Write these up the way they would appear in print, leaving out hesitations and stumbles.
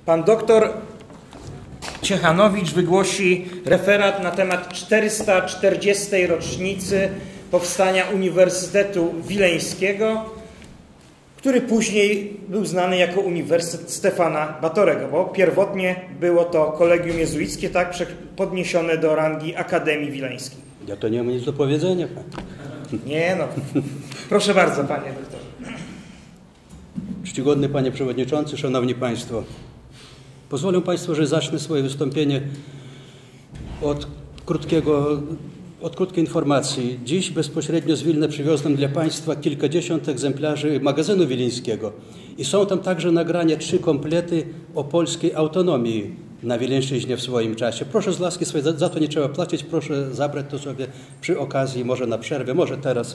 Pan doktor Ciechanowicz wygłosi referat na temat 440. rocznicy powstania Uniwersytetu Wileńskiego, który później był znany jako Uniwersytet Stefana Batorego, bo pierwotnie było to kolegium jezuickie, tak podniesione do rangi Akademii Wileńskiej. Ja to nie mam nic do powiedzenia. Nie no, proszę bardzo, panie doktorze. Czcigodny panie przewodniczący, szanowni państwo. Pozwolę państwu, że zacznę swoje wystąpienie od krótkiej informacji. Dziś bezpośrednio z Wilna przywiozłem dla państwa kilkadziesiąt egzemplarzy magazynu wileńskiego i są tam także nagrania 3 komplety o polskiej autonomii na Wileńszczyźnie w swoim czasie. Proszę z laski swojej, za to nie trzeba płacić, proszę zabrać to sobie przy okazji, może na przerwie, może teraz.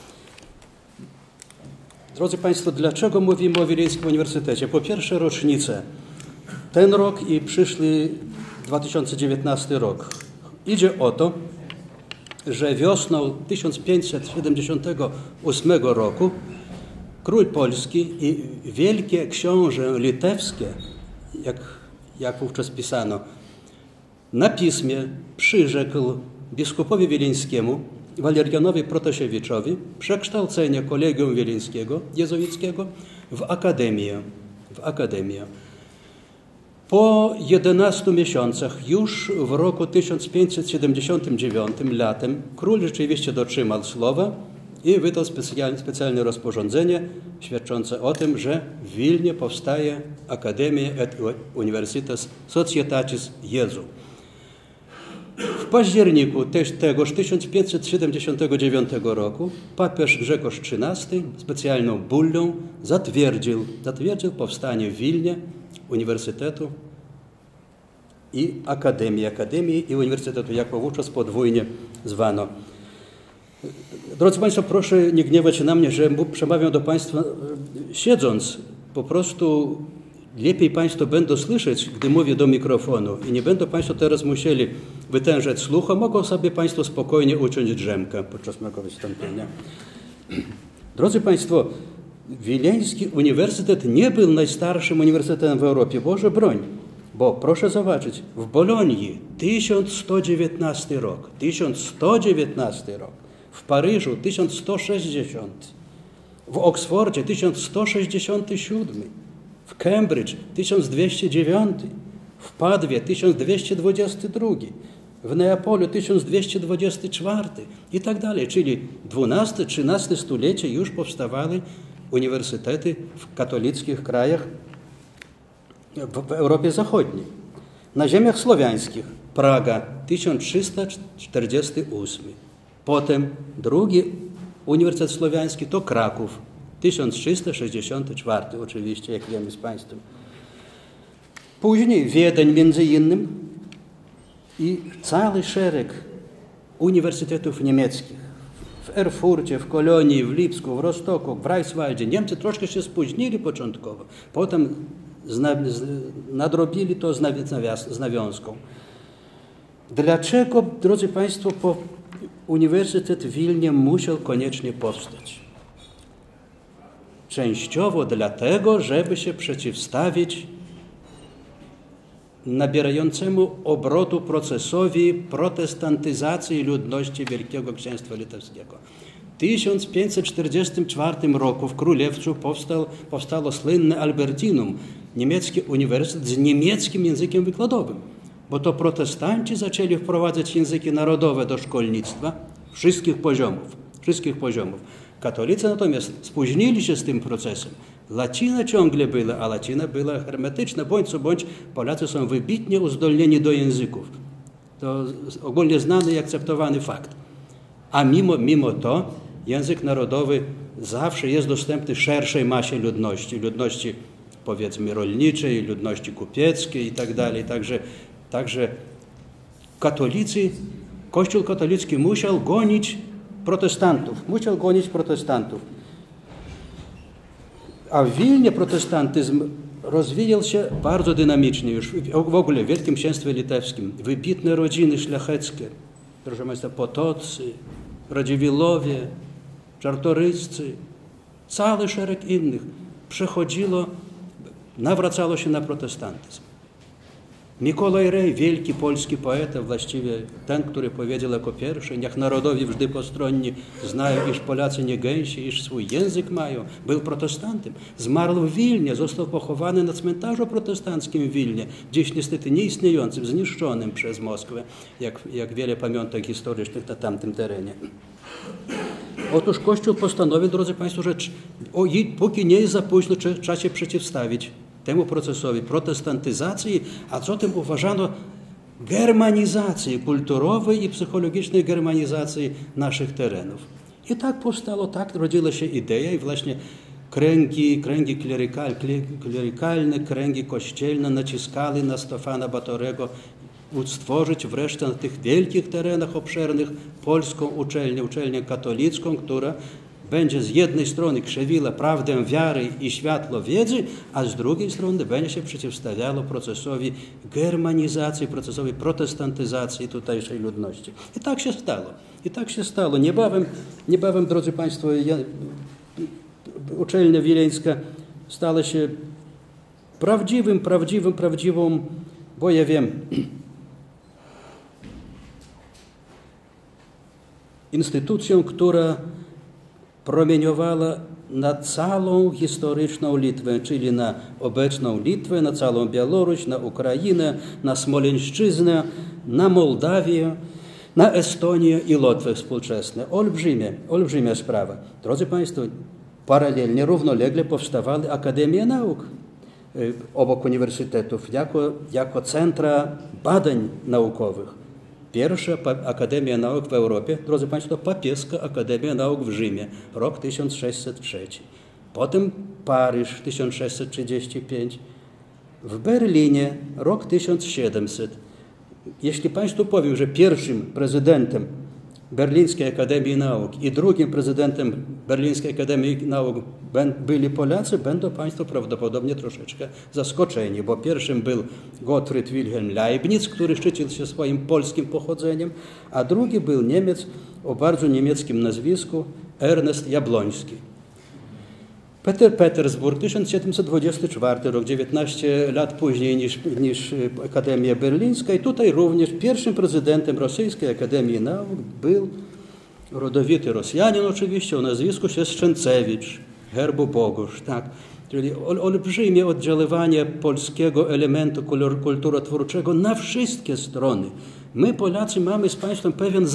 Drodzy państwo, dlaczego mówimy o Wileńskim Uniwersytecie? Po pierwsze rocznicę. Ten rok i przyszły 2019 rok. Idzie o to, że wiosną 1578 roku król polski i wielkie książę litewskie, jak wówczas pisano, na piśmie przyrzekł biskupowi wileńskiemu Walerianowi Protasiewiczowi przekształcenie kolegium wileńskiego, jezuickiego w akademię. Po 11 miesiącach, już w roku 1579 latem, król rzeczywiście dotrzymał słowa i wydał specjalne rozporządzenie świadczące o tym, że w Wilnie powstaje Akademia et Universitas Societatis Jezu. W październiku tegoż 1579 roku papież Grzegorz XIII specjalną bullą zatwierdził powstanie w Wilnie Uniwersytetu i Akademii i Uniwersytetu, jak wówczas podwójnie zwano. Drodzy państwo, proszę nie gniewać się na mnie, że przemawiam do państwa siedząc. Po prostu lepiej państwo będą słyszeć, gdy mówię do mikrofonu i nie będą państwo teraz musieli wytężać słuchu. Mogą sobie państwo spokojnie uciąć drzemkę podczas mojego wystąpienia. Drodzy państwo, Wileński Uniwersytet nie był najstarszym uniwersytetem w Europie. Boże broń, bo proszę zobaczyć, w Bolonii 1119 rok, w Paryżu 1160, w Oksfordzie 1167, w Cambridge 1209, w Padwie 1222, w Neapolu 1224 i tak dalej. Czyli XII-XIII stulecie już powstawały uniwersytety w katolickich krajach w Europie Zachodniej. Na ziemiach słowiańskich Praga 1348. Potem drugi uniwersytet słowiański to Kraków 1364, oczywiście, jak wiemy z państwem. Później Wiedeń między innym i cały szereg uniwersytetów niemieckich. W Erfurcie, w Kolonii, w Lipsku, w Rostoku, w Greifswaldzie. Niemcy troszkę się spóźnili początkowo, potem nadrobili to z nawiązką. Dlaczego, drodzy państwo, Uniwersytet w Wilnie musiał koniecznie powstać? Częściowo dlatego, żeby się przeciwstawić nabierającemu obrotu procesowi protestantyzacji ludności Wielkiego Księstwa Litewskiego. W 1544 roku w Królewcu powstało słynne Albertinum, niemiecki uniwersytet z niemieckim językiem wykładowym, bo to protestanci zaczęli wprowadzać języki narodowe do szkolnictwa wszystkich poziomów. Katolicy natomiast spóźnili się z tym procesem. Łacina ciągle była, a łacina była hermetyczna. Bądź co bądź, Polacy są wybitnie uzdolnieni do języków. To ogólnie znany i akceptowany fakt. A mimo to język narodowy zawsze jest dostępny szerszej masie ludności powiedzmy rolniczej, ludności kupieckiej i tak dalej. Także Kościół katolicki musiał gonić protestantów. A w Wilnie protestantyzm rozwijał się bardzo dynamicznie już w ogóle w Wielkim Księstwie Litewskim. Wybitne rodziny szlacheckie, proszę państwa, Potoccy, Radziwiłłowie, Czartoryscy, cały szereg innych przechodziło nawracało się na protestantyzm. Mikołaj Rej, wielki polski poeta, właściwie ten, który powiedział jako pierwszy, niech narodowi wżdy postronni znają, iż Polacy nie gęsi, iż swój język mają, był protestantem. Zmarł w Wilnie, został pochowany na cmentarzu protestanckim w Wilnie, dziś niestety nieistniejącym, zniszczonym przez Moskwę, jak wiele pamiątek historycznych na tamtym terenie. Otóż Kościół postanowił, drodzy Państwo, że póki nie jest za późno, trzeba się przeciwstawić temu procesowi protestantyzacji, a co tym uważano germanizacji kulturowej i psychologicznej germanizacji naszych terenów. I tak powstało, tak rodziła się idea i właśnie kręgi klerykalne, kręgi kościelne naciskali na Stefana Batorego stworzyć wreszcie na tych wielkich terenach obszernych polską uczelnię katolicką, która będzie z jednej strony krzewiła prawdę wiary i światło wiedzy, a z drugiej strony będzie się przeciwstawiało procesowi germanizacji, procesowi protestantyzacji tutejszej ludności. I tak się stało. I tak się stało. Niebawem, drodzy Państwo, uczelnia wileńska stała się prawdziwą, bo ja wiem, instytucją, która promieniowała na całą historyczną Litwę, czyli na obecną Litwę, na całą Białoruś, na Ukrainę, na Smoleńszczyznę, na Mołdawię, na Estonię i Łotwę współczesne. Olbrzymia sprawa. Drodzy Państwo, paralelnie, równolegle powstawały Akademie Nauk obok uniwersytetów, jako centra badań naukowych. Pierwsza Akademia Nauk w Europie, drodzy Państwo, papieska Akademia Nauk w Rzymie, rok 1603. Potem Paryż, 1635. W Berlinie, rok 1700. Jeśli Państwu powiem, że pierwszym prezydentem Berlińskiej Akademii Nauk i drugim prezydentem Berlińskiej Akademii Nauk byli Polacy, będą Państwo prawdopodobnie troszeczkę zaskoczeni, bo pierwszym był Gottfried Wilhelm Leibniz, który szczycił się swoim polskim pochodzeniem, a drugi był Niemiec o bardzo niemieckim nazwisku Ernest Jabłoński. Petersburg, 1724 rok, 19 lat później niż Akademia Berlińska i tutaj również pierwszym prezydentem Rosyjskiej Akademii Nauk był rodowity Rosjanin oczywiście o nazwisku Szczęcewicz, Herbu Bogusz, tak. Czyli olbrzymie oddziaływanie polskiego elementu kulturotwórczego na wszystkie strony. My Polacy mamy z Państwem pewien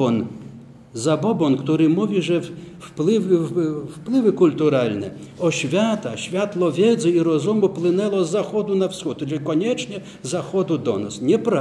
zabobon, który mówi, że wpływy kulturalne, oświata, światło wiedzy i rozumu płynęło z zachodu na wschód, czyli koniecznie z zachodu do nas.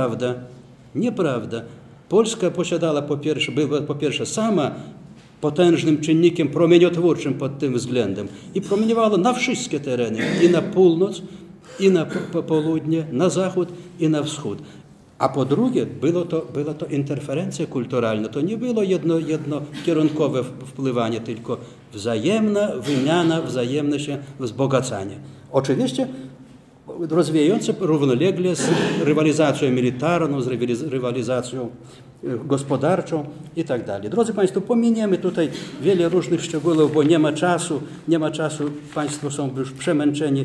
Nieprawda. Polska posiadała była po pierwsze sama potężnym czynnikiem promieniotwórczym pod tym względem i promieniowała na wszystkie tereny, i na północ, i na południe, na zachód i na wschód. A po drugie, była to interferencja kulturalna. To nie było jednokierunkowe wpływanie, tylko wzajemna wymiana, wzajemne się wzbogacanie. Oczywiście rozwijające równolegle z rywalizacją militarną, z rywalizacją gospodarczą i tak dalej. Drodzy Państwo, pominiemy tutaj wiele różnych szczegółów, bo nie ma czasu. Państwo są już przemęczeni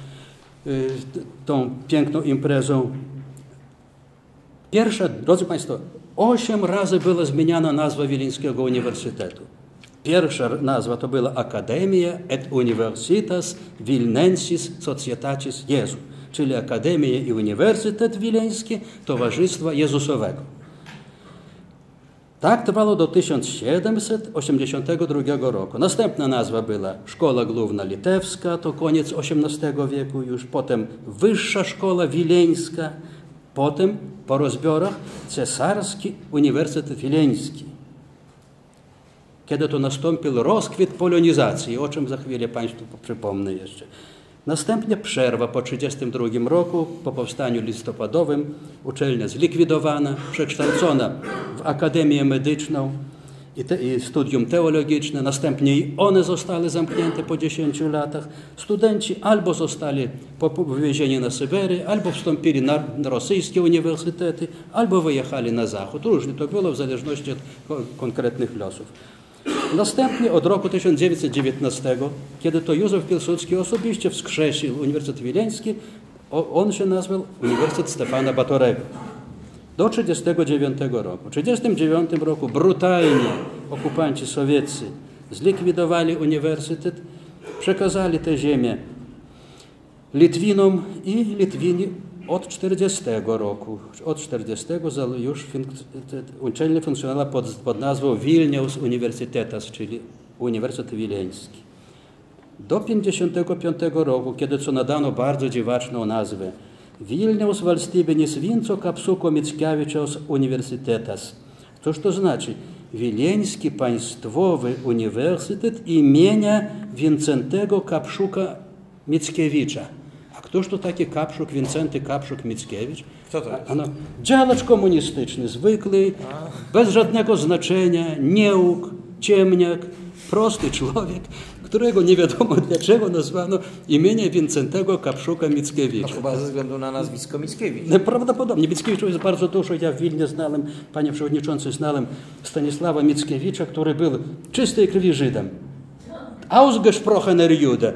tą piękną imprezą. Pierwsza, drodzy Państwo, 8 razy była zmieniana nazwa Wileńskiego Uniwersytetu. Pierwsza nazwa to była Academia et Universitas Vilnensis Societatis Jezu, czyli Akademia i Uniwersytet Wileński Towarzystwa Jezusowego. Tak trwało do 1782 roku. Następna nazwa była Szkoła Główna Litewska, to koniec XVIII wieku już, potem Wyższa Szkoła Wileńska, potem po rozbiorach Cesarski Uniwersytet Wileński. Kiedy to nastąpił rozkwit polonizacji, o czym za chwilę Państwu przypomnę jeszcze. Następnie przerwa po 1932 roku, po powstaniu listopadowym, uczelnia zlikwidowana, przekształcona w Akademię Medyczną i studium teologiczne. Następnie i one zostały zamknięte po 10 latach. Studenci albo zostali wywiezieni na Syberię, albo wstąpili na rosyjskie uniwersytety, albo wyjechali na zachód. Różnie to było w zależności od konkretnych losów. Następnie od roku 1919, kiedy to Józef Piłsudski osobiście wskrzesił Uniwersytet Wileński, on się nazwał Uniwersytet Stefana Batorego. Do 1939 roku. W 1939 roku brutalnie okupanci sowieccy zlikwidowali uniwersytet, przekazali tę ziemię Litwinom i Litwini od 1940 roku. Od 1940 już uczelnia funkcjonowała pod nazwą Vilnius Universitetas, czyli Uniwersytet Wileński. Do 1955 roku, kiedy co nadano bardzo dziwaczną nazwę Vilnius Valstybinis Vinco Kapsuko Mickiewiczaus Universitetas. Cóż to znaczy? Wileński Państwowy Uniwersytet imienia Wincentego Kapszuka Mickiewicza. A któż to taki Kapszuk, Wincenty Kapszuk Mickiewicz? Kto to jest? Ano, działacz komunistyczny, zwykły, bez żadnego znaczenia, nieuk, ciemniak, prosty człowiek, którego nie wiadomo dlaczego nazwano imienia Wincentego Kapszuka Mickiewicza. No chyba ze względu na nazwisko Mickiewicz. Prawdopodobnie. Mickiewicz jest bardzo dużo. Ja w Wilnie znałem, panie przewodniczący, znałem Stanisława Mickiewicza, który był czystej krwi Żydem. Ausgesprochener Jude.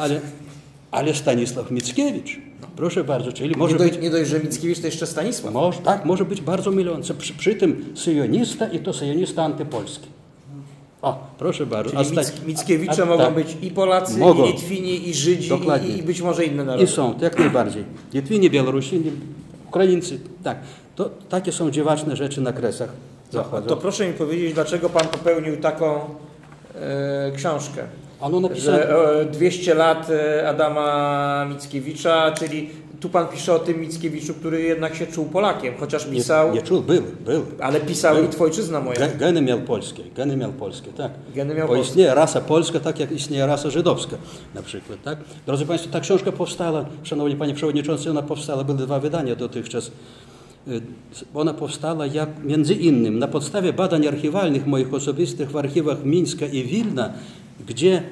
Ale Stanisław Mickiewicz, proszę bardzo, czyli może być... Nie dość, że Mickiewicz, to jeszcze Stanisław. Tak, może być bardzo mylące. Przy tym syjonista i to syjonista antypolski. O, proszę bardzo. Czyli Mickiewicze mogą tak, być i Polacy, mogą. i Litwini, i Żydzi, i być może inne narody. I są, jak najbardziej. Litwini, Białorusini, Ukraińcy, tak. Takie są dziwaczne rzeczy na Kresach Zachodu. To proszę mi powiedzieć, dlaczego pan popełnił taką książkę? Ano napisane... Że 200 lat Adama Mickiewicza, czyli tu pan pisze o tym Mickiewiczu, który jednak się czuł Polakiem, chociaż pisał... Nie czuł, był. Ale pisał i twojczyzna moja. Geny miał polskie, tak. Geny miał Bo istnieje rasa polska, tak jak istnieje rasa żydowska na przykład, tak. Drodzy Państwo, ta książka powstała, szanowni Panie Przewodniczący, ona powstała, były 2 wydania dotychczas. Ona powstała między innym na podstawie badań archiwalnych moich osobistych w archiwach Mińska i Wilna, gdzie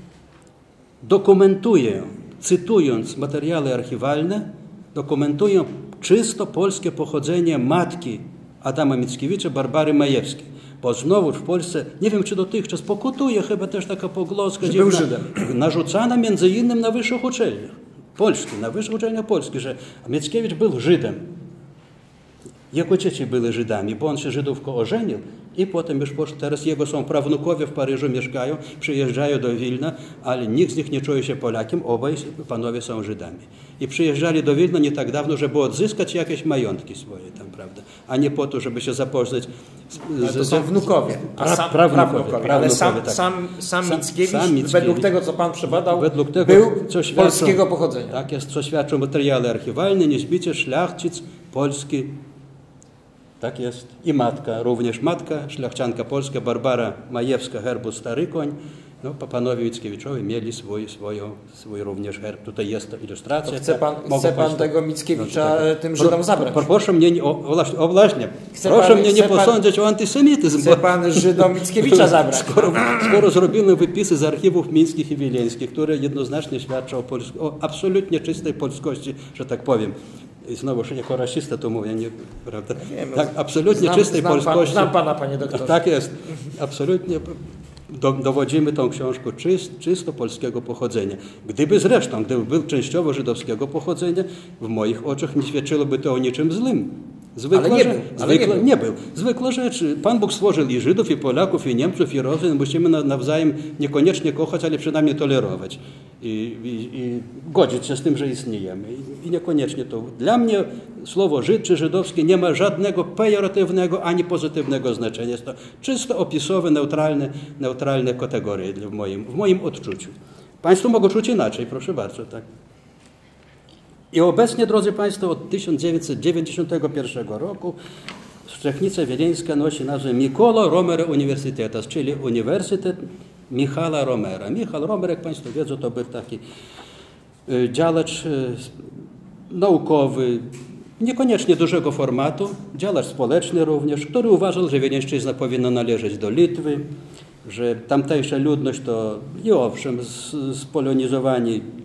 dokumentuję, cytując materiały archiwalne, dokumentuję czysto polskie pochodzenie matki Adama Mickiewicza, Barbary Majewskiej. Bo znowu w Polsce, nie wiem czy dotychczas, pokutuje chyba też taka pogłoska, że był Żydem. Narzucana między innymi na wyższych uczelniach polskich, na wyższych uczelniach polskich, że Mickiewicz był Żydem. Jego dzieci były Żydami, bo on się Żydówką ożenił i potem już poszedł. Teraz jego są prawnukowie w Paryżu, mieszkają, przyjeżdżają do Wilna, ale nikt z nich nie czuje się Polakiem, obaj panowie są Żydami. I przyjeżdżali do Wilna nie tak dawno, żeby odzyskać jakieś majątki swoje tam, prawda? A nie po to, żeby się zapoznać to są wnukowie, prawnukowie. Ale sam Mickiewicz, według tego, co pan przebadał, był polskiego pochodzenia. Tak jest, co świadczą materiały archiwalne, niezbicie szlachcic polski. Tak jest. I matka, również matka, szlachcianka polska, Barbara Majewska, herbu Stary Koń. No, panowie Mickiewiczowie mieli swój również herb. Tutaj jest to ilustracja. To chce pan tego Mickiewicza tym Żydom zabrać? Proszę mnie nie posądzić o antysemityzm. Chce pan Żydom Mickiewicza zabrać? Skoro zrobimy wypisy z archiwów mińskich i wileńskich, które jednoznacznie świadczą o absolutnie czystej polskości, że tak powiem. I znowu, jako rasista to mówię, nie, prawda? Wiem, tak, absolutnie czystej polskości. Znam pana, panie doktorze. Tak jest. Absolutnie dowodzimy tą książką czysto polskiego pochodzenia. Gdyby był częściowo żydowskiego pochodzenia, w moich oczach nie świadczyłoby to o niczym złym. Nie był. Zwykła rzecz. Pan Bóg stworzył i Żydów, i Polaków, i Niemców, i Rosjan. Musimy nawzajem niekoniecznie kochać, ale przynajmniej tolerować. I godzić się z tym, że istniejemy. I niekoniecznie to. Dla mnie słowo Żyd czy żydowskie nie ma żadnego pejoratywnego ani pozytywnego znaczenia. Jest to czysto opisowe, neutralne kategorie w moim odczuciu. Państwo mogą czuć inaczej, proszę bardzo. Tak. I obecnie, drodzy Państwo, od 1991 roku Szczechnica Wileńska nosi nazwę Mikola Romera Uniwersytetas, czyli Uniwersytet Michała Romera. Michał Romer, jak Państwo wiedzą, to był taki działacz naukowy, niekoniecznie dużego formatu, działacz społeczny również, który uważał, że Wileńszczyzna powinna należeć do Litwy, że tamtejsza ludność to i owszem spolonizowani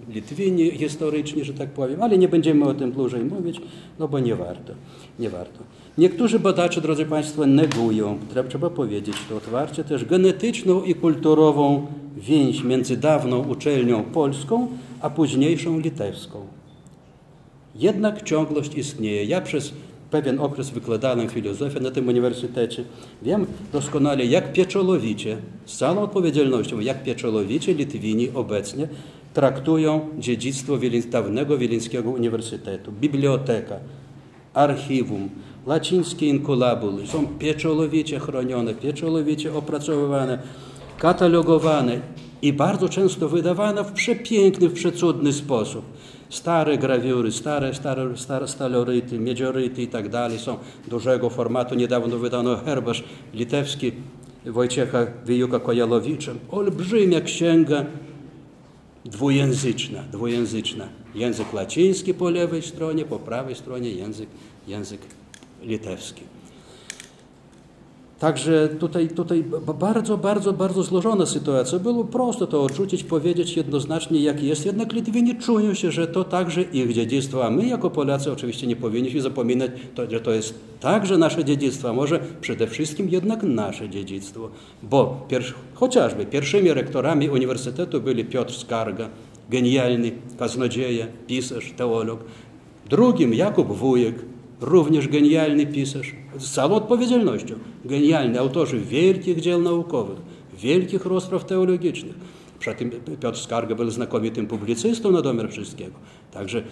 Litwini historyczni, że tak powiem, ale nie będziemy o tym dłużej mówić, no bo nie warto. Niektórzy badacze, drodzy Państwo, negują, trzeba powiedzieć to otwarcie, też genetyczną i kulturową więź między dawną uczelnią polską, a późniejszą litewską. Jednak ciągłość istnieje. Ja przez pewien okres wykładałem filozofię na tym uniwersytecie. Wiem doskonale, jak pieczołowicie, z całą odpowiedzialnością, jak pieczołowicie Litwini obecnie traktują dziedzictwo dawnego Wileńskiego Uniwersytetu. Biblioteka, archiwum, łacińskie inkulabuły są pieczołowicie chronione, pieczołowicie opracowywane, katalogowane i bardzo często wydawane w przepiękny, w przecudny sposób. Stare grawiury, stare staloryty, miedzioryty i tak dalej są dużego formatu. Niedawno wydano herbarz litewski Wojciecha Wijuka-Kojalowicza. Olbrzymia księga dwujęzyczna. Język łaciński po lewej stronie, po prawej stronie język litewski. Także tutaj bardzo złożona sytuacja. Było prosto to odrzucić, powiedzieć jednoznacznie, jak jest. Jednak Litwini czują się, że to także ich dziedzictwo, a my jako Polacy oczywiście nie powinniśmy zapominać, że to jest także nasze dziedzictwo, a może przede wszystkim jednak nasze dziedzictwo. Bo chociażby pierwszymi rektorami uniwersytetu byli Piotr Skarga, genialny kaznodzieja, pisarz, teolog. Drugim Jakub Wujek, również genialny pisarz, z całą odpowiedzialnością, genialny, autorzy wielkich dzieł naukowych, wielkich rozpraw teologicznych. Przy tym Piotr Skarga był znakomitym publicystą na domiar wszystkiego. Także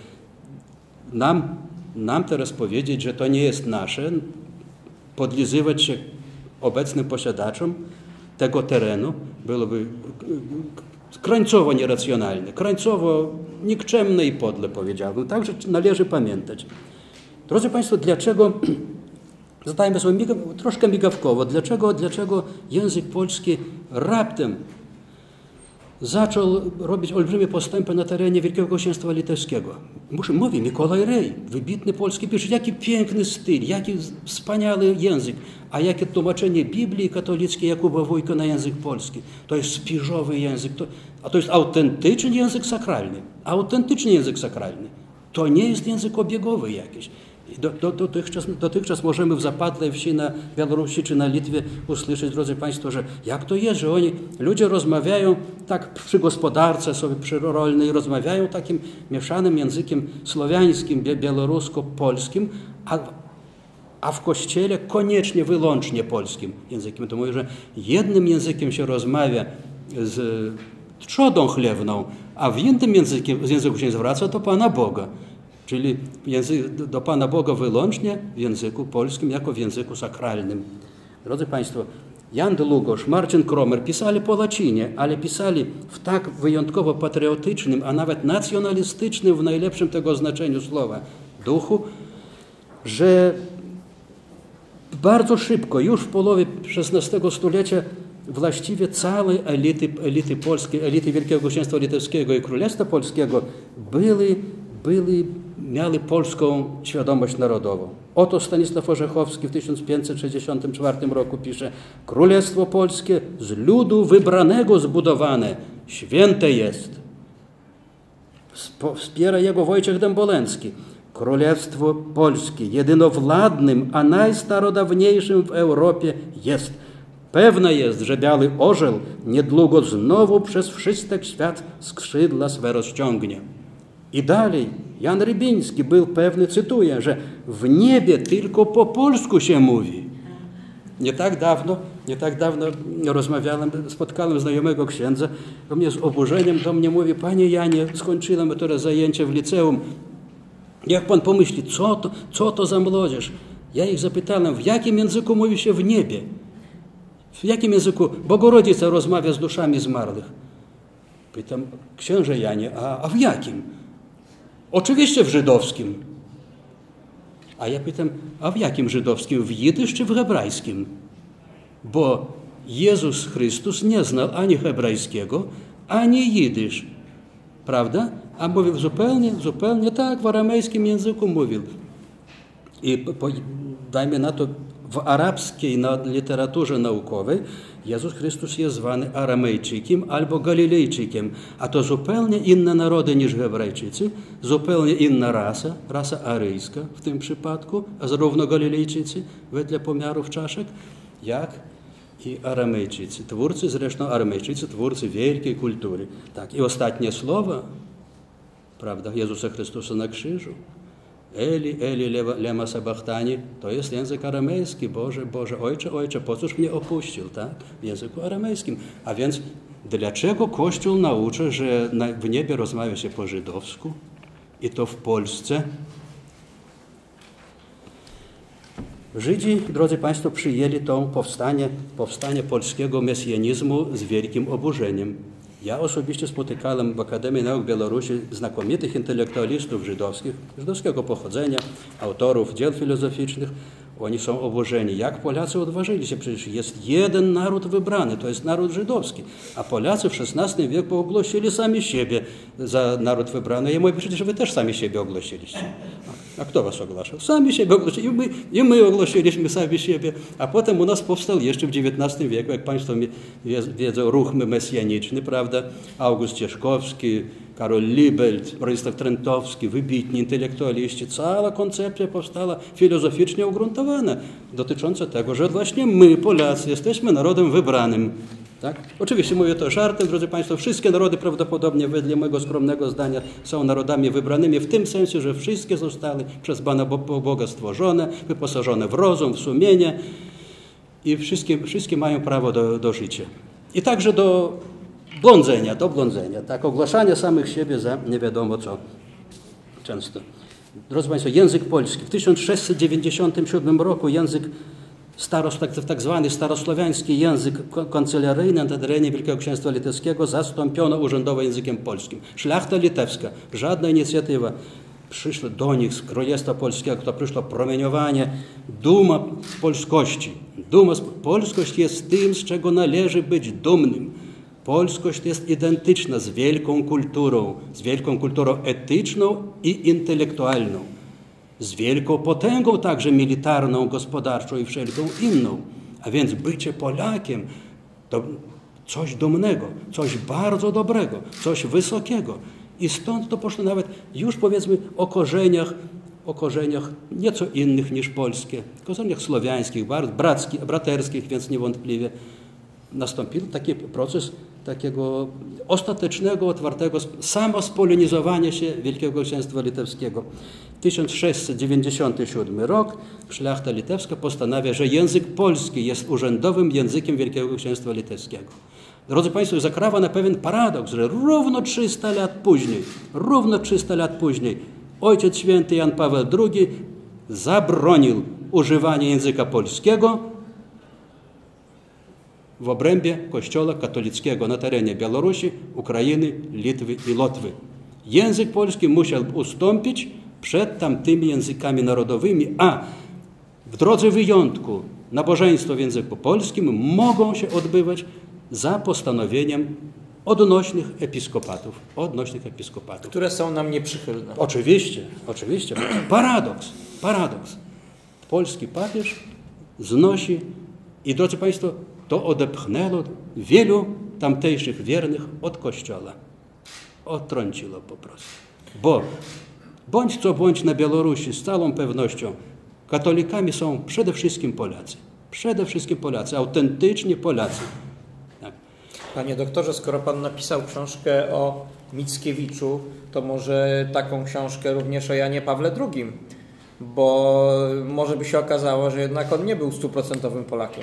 nam teraz powiedzieć, że to nie jest nasze, podlizywać się obecnym posiadaczom tego terenu byłoby krańcowo nieracjonalne, krańcowo nikczemne i podle, powiedziałbym. Także należy pamiętać. Drodzy Państwo, dlaczego, zadajmy sobie troszkę migawkowo, dlaczego język polski raptem zaczął robić olbrzymie postępy na terenie Wielkiego Księstwa Litewskiego? Mówi Mikołaj Rej, wybitny polski pisarz, jaki piękny styl, jaki wspaniały język, a jakie tłumaczenie Biblii katolickiej Jakuba Wujka na język polski. To jest spiżowy język, to jest autentyczny język sakralny. Autentyczny język sakralny. To nie jest język obiegowy jakiś. Dotychczas możemy w zapadłej wsi na Białorusi czy na Litwie usłyszeć, drodzy Państwo, że jak to jest, że ludzie rozmawiają tak przy gospodarce sobie przyrolnej, rozmawiają takim mieszanym językiem słowiańskim, białorusko-polskim, a w kościele koniecznie wyłącznie polskim językiem. To mówię, że jednym językiem się rozmawia z trzodą chlewną, a w innym języku się zwraca do Pana Boga. Czyli do Pana Boga wyłącznie w języku polskim, jako w języku sakralnym. Drodzy Państwo, Jan Długosz, Marcin Kromer pisali po łacinie, ale pisali w tak wyjątkowo patriotycznym, a nawet nacjonalistycznym w najlepszym tego znaczeniu słowa duchu, że bardzo szybko, już w połowie XVI stulecia, właściwie całe elity polskie, elity Wielkiego Księstwa Litewskiego i Królestwa Polskiego miały polską świadomość narodową. Oto Stanisław Orzechowski w 1564 roku pisze: Królestwo Polskie z ludu wybranego zbudowane, święte jest. Wspiera jego Wojciech Dęboleński. Królestwo Polskie jedynowładnym, a najstarodawniejszym w Europie jest. Pewne jest, że biały orzeł niedługo znowu przez wszystek świat skrzydła swe rozciągnie. I dalej Jan Rybiński był pewny, cytuję, że w niebie tylko po polsku się mówi. Nie tak dawno spotkałem znajomego księdza, do mnie z oburzeniem do mnie mówi: Panie Janie, skończyłem teraz zajęcie w liceum. Jak pan pomyśli, co to za młodzież? Ja ich zapytałem, w jakim języku mówi się w niebie? W jakim języku Bogorodzica rozmawia z duszami zmarłych? Pytam: księże Janie, a w jakim? Oczywiście w żydowskim. A ja pytam: a w jakim żydowskim? W jidysz czy w hebrajskim? Bo Jezus Chrystus nie znał ani hebrajskiego, ani jidysz. Prawda? A mówił zupełnie tak, w aramejskim języku mówił. I dajmy na to w arabskiej literaturze naukowej Jezus Chrystus jest zwany Aramejczykiem albo Galilejczykiem, a to zupełnie inne narody niż Hebrajczycy, zupełnie inna rasa aryjska w tym przypadku, a zarówno Galilejczycy wedle pomiarów czaszek, jak i Aramejczycy. Twórcy, zresztą Aramejczycy, twórcy wielkiej kultury. Tak. I ostatnie słowa, prawda, Jezusa Chrystusa na krzyżu. Eli, Eli, lema sabachthani, to jest język aramejski. Boże, Boże, Ojcze, po cóż mnie opuścił, tak? W języku aramejskim. A więc dlaczego Kościół nauczy, że w niebie rozmawia się po żydowsku i to w Polsce? Żydzi, drodzy Państwo, przyjęli to powstanie polskiego mesjanizmu z wielkim oburzeniem. Ja osobiście spotykałem w Akademii Nauk Białorusi znakomitych intelektualistów żydowskiego pochodzenia, autorów dzieł filozoficznych. Oni są oburzeni. Jak Polacy odważyli się? Przecież jest jeden naród wybrany, to jest naród żydowski. A Polacy w XVI wieku ogłosili sami siebie za naród wybrany. Ja mówię, przecież wy też sami siebie ogłosiliście. A kto was ogłaszał? Sami siebie ogłosili. I my ogłosiliśmy sami siebie. A potem u nas powstał jeszcze w XIX wieku, jak Państwo wiedzą, ruch mesjaniczny, prawda? August Cieszkowski, Karol Liebelt, Bronisław Trentowski, wybitni intelektualiści. Cała koncepcja powstała filozoficznie ugruntowana, dotycząca tego, że właśnie my, Polacy, jesteśmy narodem wybranym. Tak? Oczywiście mówię to żartem, drodzy Państwo, wszystkie narody prawdopodobnie wedle mojego skromnego zdania są narodami wybranymi w tym sensie, że wszystkie zostały przez Pana Boga stworzone, wyposażone w rozum, w sumienie i wszystkie mają prawo do życia. I także do błądzenia, tak, ogłaszania samych siebie za nie wiadomo co często. Drodzy Państwo, język polski. W 1697 roku język tak zwany starosłowiański język kancelaryjny na terenie Wielkiego Księstwa Litewskiego zastąpiono urzędowo językiem polskim. Szlachta litewska, żadna inicjatywa. Przyszło do nich z Królestwa Polskiego, to przyszło promieniowanie, duma polskości. Polskość jest tym, z czego należy być dumnym. Polskość jest identyczna z wielką kulturą etyczną i intelektualną, z wielką potęgą także militarną, gospodarczą i wszelką inną. A więc bycie Polakiem to coś dumnego, coś bardzo dobrego, coś wysokiego. I stąd to poszło nawet już powiedzmy o korzeniach nieco innych niż polskie, korzeniach słowiańskich, braterskich, więc niewątpliwie nastąpił taki proces takiego ostatecznego, otwartego samospolinizowania się Wielkiego Księstwa Litewskiego. 1697 rok szlachta litewska postanawia, że język polski jest urzędowym językiem Wielkiego Księstwa Litewskiego. Drodzy Państwo, zakrawa na pewien paradoks, że równo 300 lat później Ojciec Święty Jan Paweł II zabronił używania języka polskiego w obrębie Kościoła katolickiego na terenie Białorusi, Ukrainy, Litwy i Łotwy. Język polski musiał ustąpić przed tamtymi językami narodowymi, a w drodze wyjątku nabożeństwo w języku polskim mogą się odbywać za postanowieniem odnośnych episkopatów. Które są nam nieprzychylne. Oczywiście. Paradoks. Polski papież znosi i, drodzy Państwo, to odepchnęło wielu tamtejszych wiernych od Kościoła. Odtrąciło po prostu. Bo bądź co bądź na Białorusi z całą pewnością katolikami są przede wszystkim Polacy, autentyczni Polacy. Tak. Panie doktorze, skoro Pan napisał książkę o Mickiewiczu, to może taką książkę również o Janie Pawle II, bo może by się okazało, że jednak on nie był 100% Polakiem.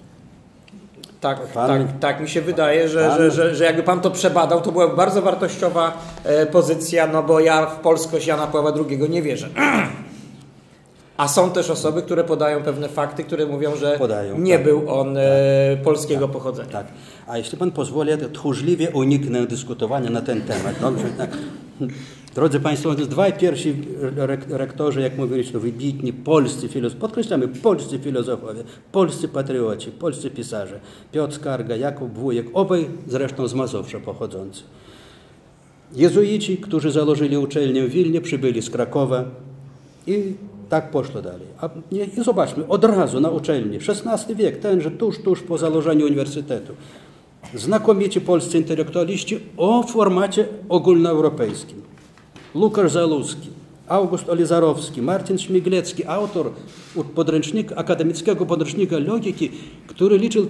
Tak mi się wydaje, że jakby Pan to przebadał, to była bardzo wartościowa pozycja, no bo ja w polskość Jana Pawła II nie wierzę. A są też osoby, które podają pewne fakty, które mówią, że nie był on polskiego pochodzenia. Tak. A jeśli Pan pozwoli, ja tchórzliwie uniknę dyskutowania na ten temat. Dobrze? Tak. Drodzy Państwo, dwaj pierwsi rektorzy, jak mówiliśmy, wybitni polscy filozofowie, podkreślamy, polscy filozofowie, polscy patrioci, polscy pisarze, Piotr Skarga, Jakub Wujek, obaj zresztą z Mazowsza pochodzący. Jezuici, którzy założyli uczelnię w Wilnie, przybyli z Krakowa i tak poszło dalej. I zobaczmy, od razu na uczelni, XVI wiek, tenże tuż po założeniu uniwersytetu. Znakomici polscy intelektualiści o formacie ogólnoeuropejskim. Łukasz Zaluski, August Olizarowski, Marcin Śmiglecki, autor akademickiego podręcznika logiki, który liczył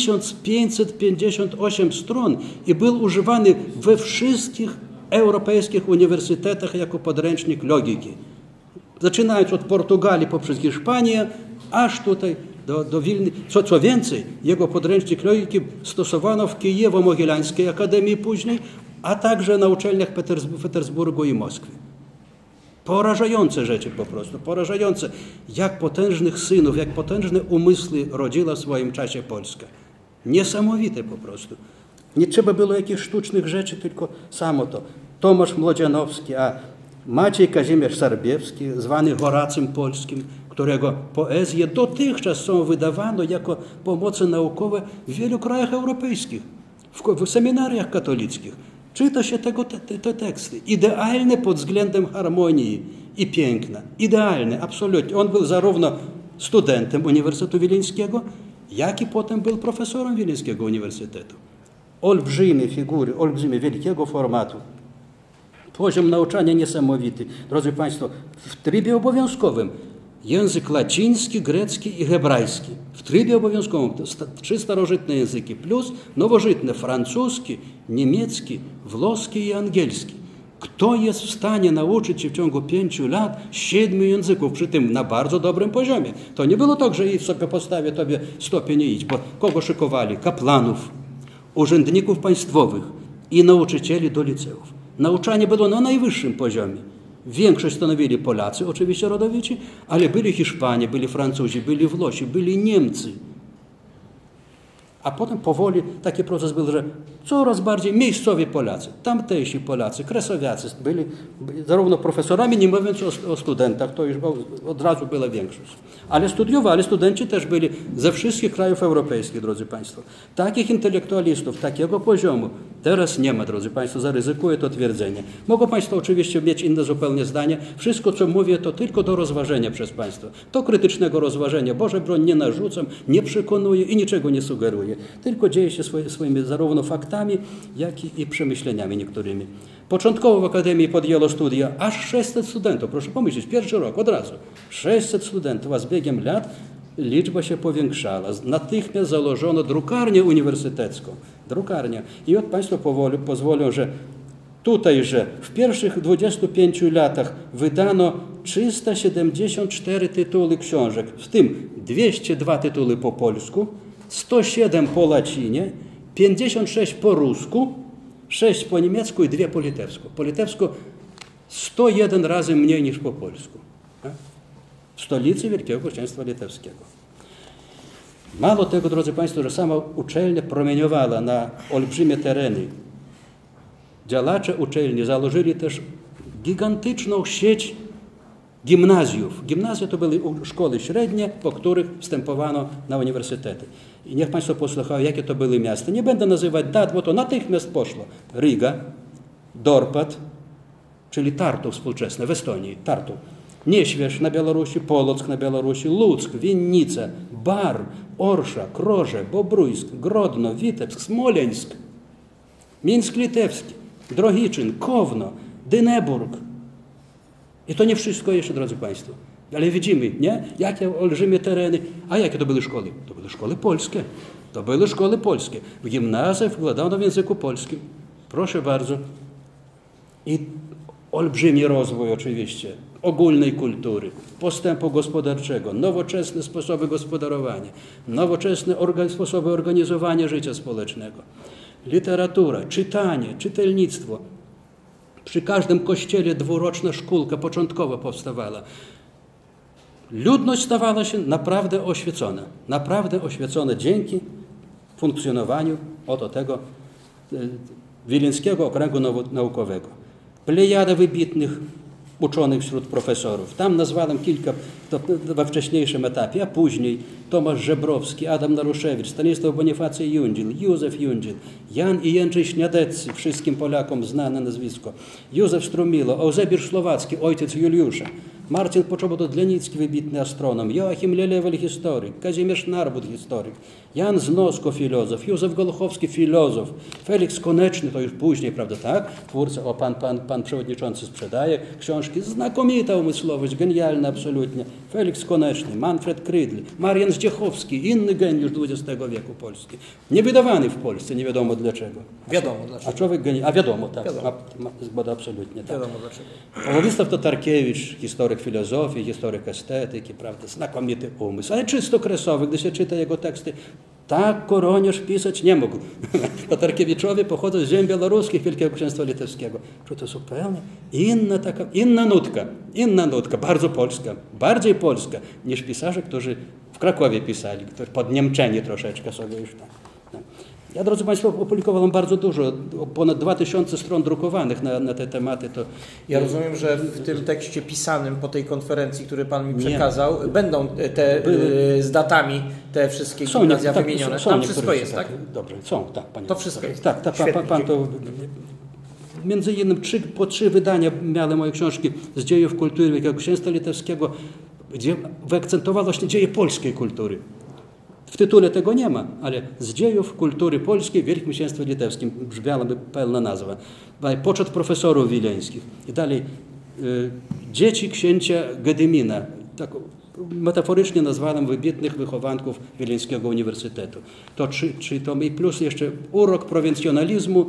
1558 stron i był używany we wszystkich europejskich uniwersytetach jako podręcznik logiki. Zaczynając od Portugalii poprzez Hiszpanię, aż tutaj do Wilny. Co więcej, jego podręcznik logiki stosowano w Kijewo-Mogilańskiej Akademii później, a także na uczelniach w Petersburgu i Moskwie. Porażające rzeczy po prostu, porażające, jak potężnych synów, jak potężne umysły rodziła w swoim czasie Polska. Niesamowite po prostu. Nie trzeba było jakichś sztucznych rzeczy, tylko samo to. Tomasz Młodzianowski, a Maciej Kazimierz Sarbiewski, zwany Horacym Polskim, którego poezje dotychczas są wydawane jako pomocy naukowe w wielu krajach europejskich, w seminariach katolickich. Czyta się te teksty. Idealne pod względem harmonii i piękna. Idealne, absolutnie. On był zarówno studentem Uniwersytetu Wileńskiego, jak i potem był profesorem Wileńskiego Uniwersytetu. Olbrzymie figury, olbrzymie, wielkiego formatu. Poziom nauczania niesamowity. Drodzy Państwo, w trybie obowiązkowym język łaciński, grecki i hebrajski. W trybie obowiązkowym 3 starożytne języki plus nowożytne francuski, niemiecki, włoski i angielski. Kto jest w stanie nauczyć się w ciągu 5 lat 7 języków, przy tym na bardzo dobrym poziomie? To nie było tak, że i sobie postawię tobie stopień i idź, bo kogo szykowali? Kaplanów, urzędników państwowych i nauczycieli do liceów. Nauczanie było na najwyższym poziomie. Większość stanowili Polacy, oczywiście rodowici, ale byli Hiszpanie, byli Francuzi, byli Włosi, byli Niemcy. A potem powoli taki proces był, że coraz bardziej miejscowi Polacy, tamtejsi Polacy, kresowiacy byli zarówno profesorami, nie mówiąc o studentach, to już od razu była większość. Ale studiowali, studenci też byli ze wszystkich krajów europejskich, drodzy Państwo. Takich intelektualistów, takiego poziomu teraz nie ma, drodzy Państwo, zaryzykuję to twierdzenie. Mogą Państwo oczywiście mieć inne zupełnie zdanie. Wszystko, co mówię, to tylko do rozważenia przez Państwa. Do krytycznego rozważenia. Boże broń, nie narzucam, nie przekonuję i niczego nie sugeruję. Tylko dzieje się swoimi zarówno faktami, jak i przemyśleniami niektórymi. Początkowo w Akademii podjęło studia aż 600 studentów. Proszę pomyśleć, pierwszy rok od razu. 600 studentów, a z biegiem lat liczba się powiększała. Natychmiast założono drukarnię uniwersytecką. Drukarnia. I od Państwo pozwolą, że tutejże w pierwszych 25 latach wydano 374 tytuły książek, w tym 202 tytuły po polsku, 107 po łacinie, 56 po rusku, 6 po niemiecku i 2 po litewsku. Po litewsku 101 razy mniej niż po polsku. W stolicy Wielkiego Księstwa Litewskiego. Mało tego, drodzy Państwo, że sama uczelnia promieniowała na olbrzymie tereny. Działacze uczelni założyli też gigantyczną sieć gimnazjów. Gimnazje to były szkoły średnie, po których wstępowano na uniwersytety. I niech Państwo posłuchają, jakie to były miasta. Nie będę nazywać dat, bo to natychmiast poszło. Riga, Dorpat, czyli Tartu współczesne w Estonii, Tartu. Nieśwież na Białorusi, Polock na Białorusi, Luck, Winnica, Bar, Orsza, Kroże, Bobruisk, Grodno, Witebsk, Smoleńsk, Mińsk Litewski, Drohiczyn, Kowno, Dyneburg. I to nie wszystko jeszcze, drodzy Państwo. Ale widzimy, nie? Jakie olbrzymie tereny. A jakie to były szkoły? To były szkoły polskie. To były szkoły polskie. W gimnazjach wykładano w języku polskim. Proszę bardzo. I olbrzymi rozwój oczywiście ogólnej kultury, postępu gospodarczego, nowoczesne sposoby gospodarowania, nowoczesne sposoby organizowania życia społecznego, literatura, czytanie, czytelnictwo. Przy każdym kościele dwuroczna szkółka początkowo powstawała. Ludność stawała się naprawdę oświecona dzięki funkcjonowaniu oto tego Wileńskiego Okręgu Naukowego. Plejada wybitnych uczonych wśród profesorów. Tam nazwałem kilka we wcześniejszym etapie, a później Tomasz Żebrowski, Adam Naruszewicz, Stanisław Bonifacy Jundzil, Józef Jundzil, Jan i Jędrzej Śniadeccy, wszystkim Polakom znane nazwisko, Józef Strumilo, Eusebjusz Słowacki, ojciec Juliusza, Marcin Poczobut-Dlenicki, wybitny astronom, Joachim Lelewel, historyk, Kazimierz Narbut, historyk, Jan Znosko, filozof, Józef Golchowski, filozof, Felix Koneczny, to już później, prawda, tak? Twórca, pan przewodniczący sprzedaje książki, znakomita umysłowość, genialna absolutnie. Felix Koneczny, Manfred Krydl, Marian Zdziechowski, inny geniusz XX wieku Polski. Niewydawany w Polsce, nie wiadomo dlaczego. Wiadomo dlaczego. A człowiek genialny, a wiadomo, tak, zgoda absolutnie. Tak. Wiadomo dlaczego. Władysław Tatarkiewicz, historyk filozofii, historyk estetyki, prawda, znakomity umysł, ale czysto kresowy, gdy się czyta jego teksty. Tak Koroniarz pisać nie mógł. Tatarkiewiczowie pochodzą z ziem białoruskich Wielkiego Księstwa Litewskiego. To zupełnie inna nutka, bardzo polska, bardziej polska niż pisarze, którzy w Krakowie pisali, którzy podniemczeni troszeczkę sobie już tak. Ja, drodzy Państwo, opublikowałem bardzo dużo, ponad 2000 stron drukowanych na te tematy. To ja rozumiem, że w tym tekście pisanym po tej konferencji, który Pan mi przekazał, będą z datami te wszystkie gimnazja wymienione. Tam wszystko jest, tak? Dobrze, są, tak, Panie. To wszystko jest. Tak, pan to... Między innymi po 3 wydania miały moje książki z dziejów kultury Wielkiego Księstwa Litewskiego, gdzie wyakcentowano właśnie dzieje polskiej kultury. W tytule tego nie ma, ale z dziejów kultury polskiej w Wielkim Księstwie Litewskim brzmiałaby pełna nazwa. Poczet profesorów wileńskich. I dalej dzieci księcia Gedymina. Tak metaforycznie nazwałem wybitnych wychowanków Wileńskiego Uniwersytetu. To 3 tomy i plus jeszcze urok prowincjonalizmu,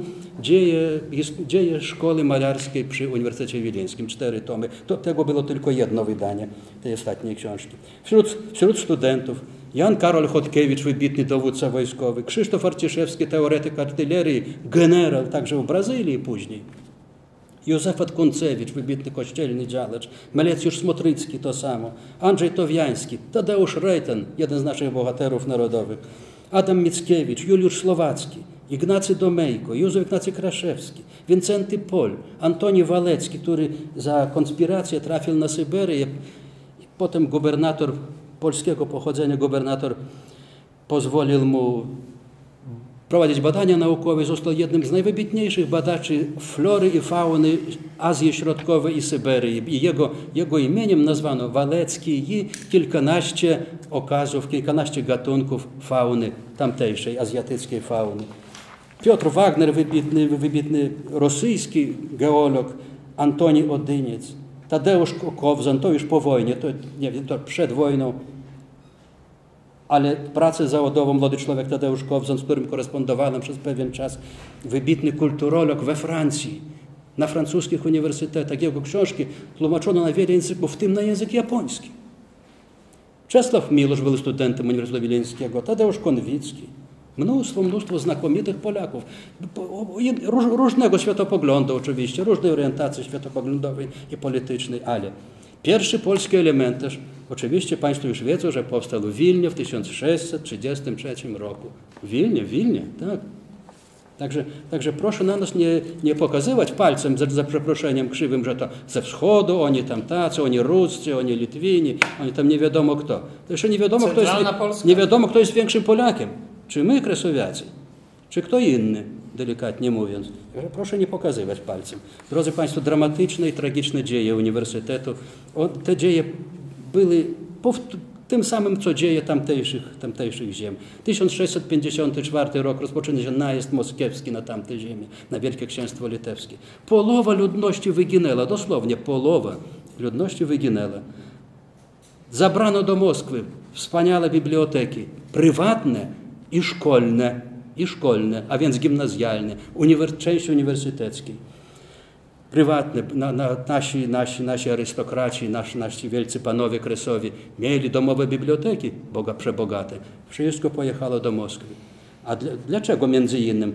dzieje szkoły malarskiej przy Uniwersytecie Wileńskim. 4 tomy. Tego było tylko jedno wydanie tej ostatniej książki. Wśród studentów Jan Karol Chodkiewicz, wybitny dowódca wojskowy, Krzysztof Arciszewski, teoretyk artylerii, generał, także w Brazylii później. Józef Kunцewicz, wybitny kościelny działacz, Melecjusz Smotrycki, to samo, Andrzej Towiański, Tadeusz Rejten, jeden z naszych bohaterów narodowych, Adam Mickiewicz, Juliusz Słowacki, Ignacy Domejko, Józef Ignacy Kraszewski, Wincenty Pol, Antoni Walecki, który za konspirację trafił na Syberię, potem gubernator polskiego pochodzenia, gubernator pozwolił mu prowadzić badania naukowe, został jednym z najwybitniejszych badaczy flory i fauny Azji Środkowej i Syberii. I jego imieniem nazwano Walecki i kilkanaście okazów, kilkanaście gatunków fauny tamtejszej, azjatyckiej fauny. Piotr Wagner, wybitny rosyjski geolog, Antoni Odyniec, Tadeusz Kowzan, to już po wojnie, to przed wojną, ale pracę zawodową młody człowiek Tadeusz Kowzan, z którym korespondowałem przez pewien czas, wybitny kulturolog we Francji, na francuskich uniwersytetach. Jego książki tłumaczono na wiele języków, w tym na język japoński. Czesław Miłosz był studentem Uniwersytetu Wileńskiego, Tadeusz Konwicki. Mnóstwo znakomitych Polaków. Różnego światopoglądu oczywiście, różnej orientacji światopoglądowej i politycznej, ale pierwszy polski elementarz, oczywiście Państwo już wiedzą, że powstał w Wilnie w 1633 roku. W Wilnie, tak. Także proszę na nas nie pokazywać palcem, za przeproszeniem krzywym, że to ze wschodu, oni tam tacy, oni Ruscy, oni Litwini, oni tam nie wiadomo kto. To jeszcze nie wiadomo, kto jest większym Polakiem. Czy my, kresowiacy, czy kto inny, delikatnie mówiąc. Proszę nie pokazywać palcem. Drodzy Państwo, dramatyczne i tragiczne dzieje Uniwersytetu. Te dzieje były tym samym, co dzieje tamtejszych ziem. 1654 rok rozpoczyna się najazd moskiewski na tamte ziemię, na Wielkie Księstwo Litewskie. Połowa ludności wyginęła, dosłownie połowa ludności wyginęła. Zabrano do Moskwy wspaniałe biblioteki, prywatne i szkolne, a więc gimnazjalne, części uniwersyteckiej. Prywatne, nasi arystokraci, nasi wielcy panowie kresowi mieli domowe biblioteki przebogate. Wszystko pojechało do Moskwy. A dlaczego między innymi?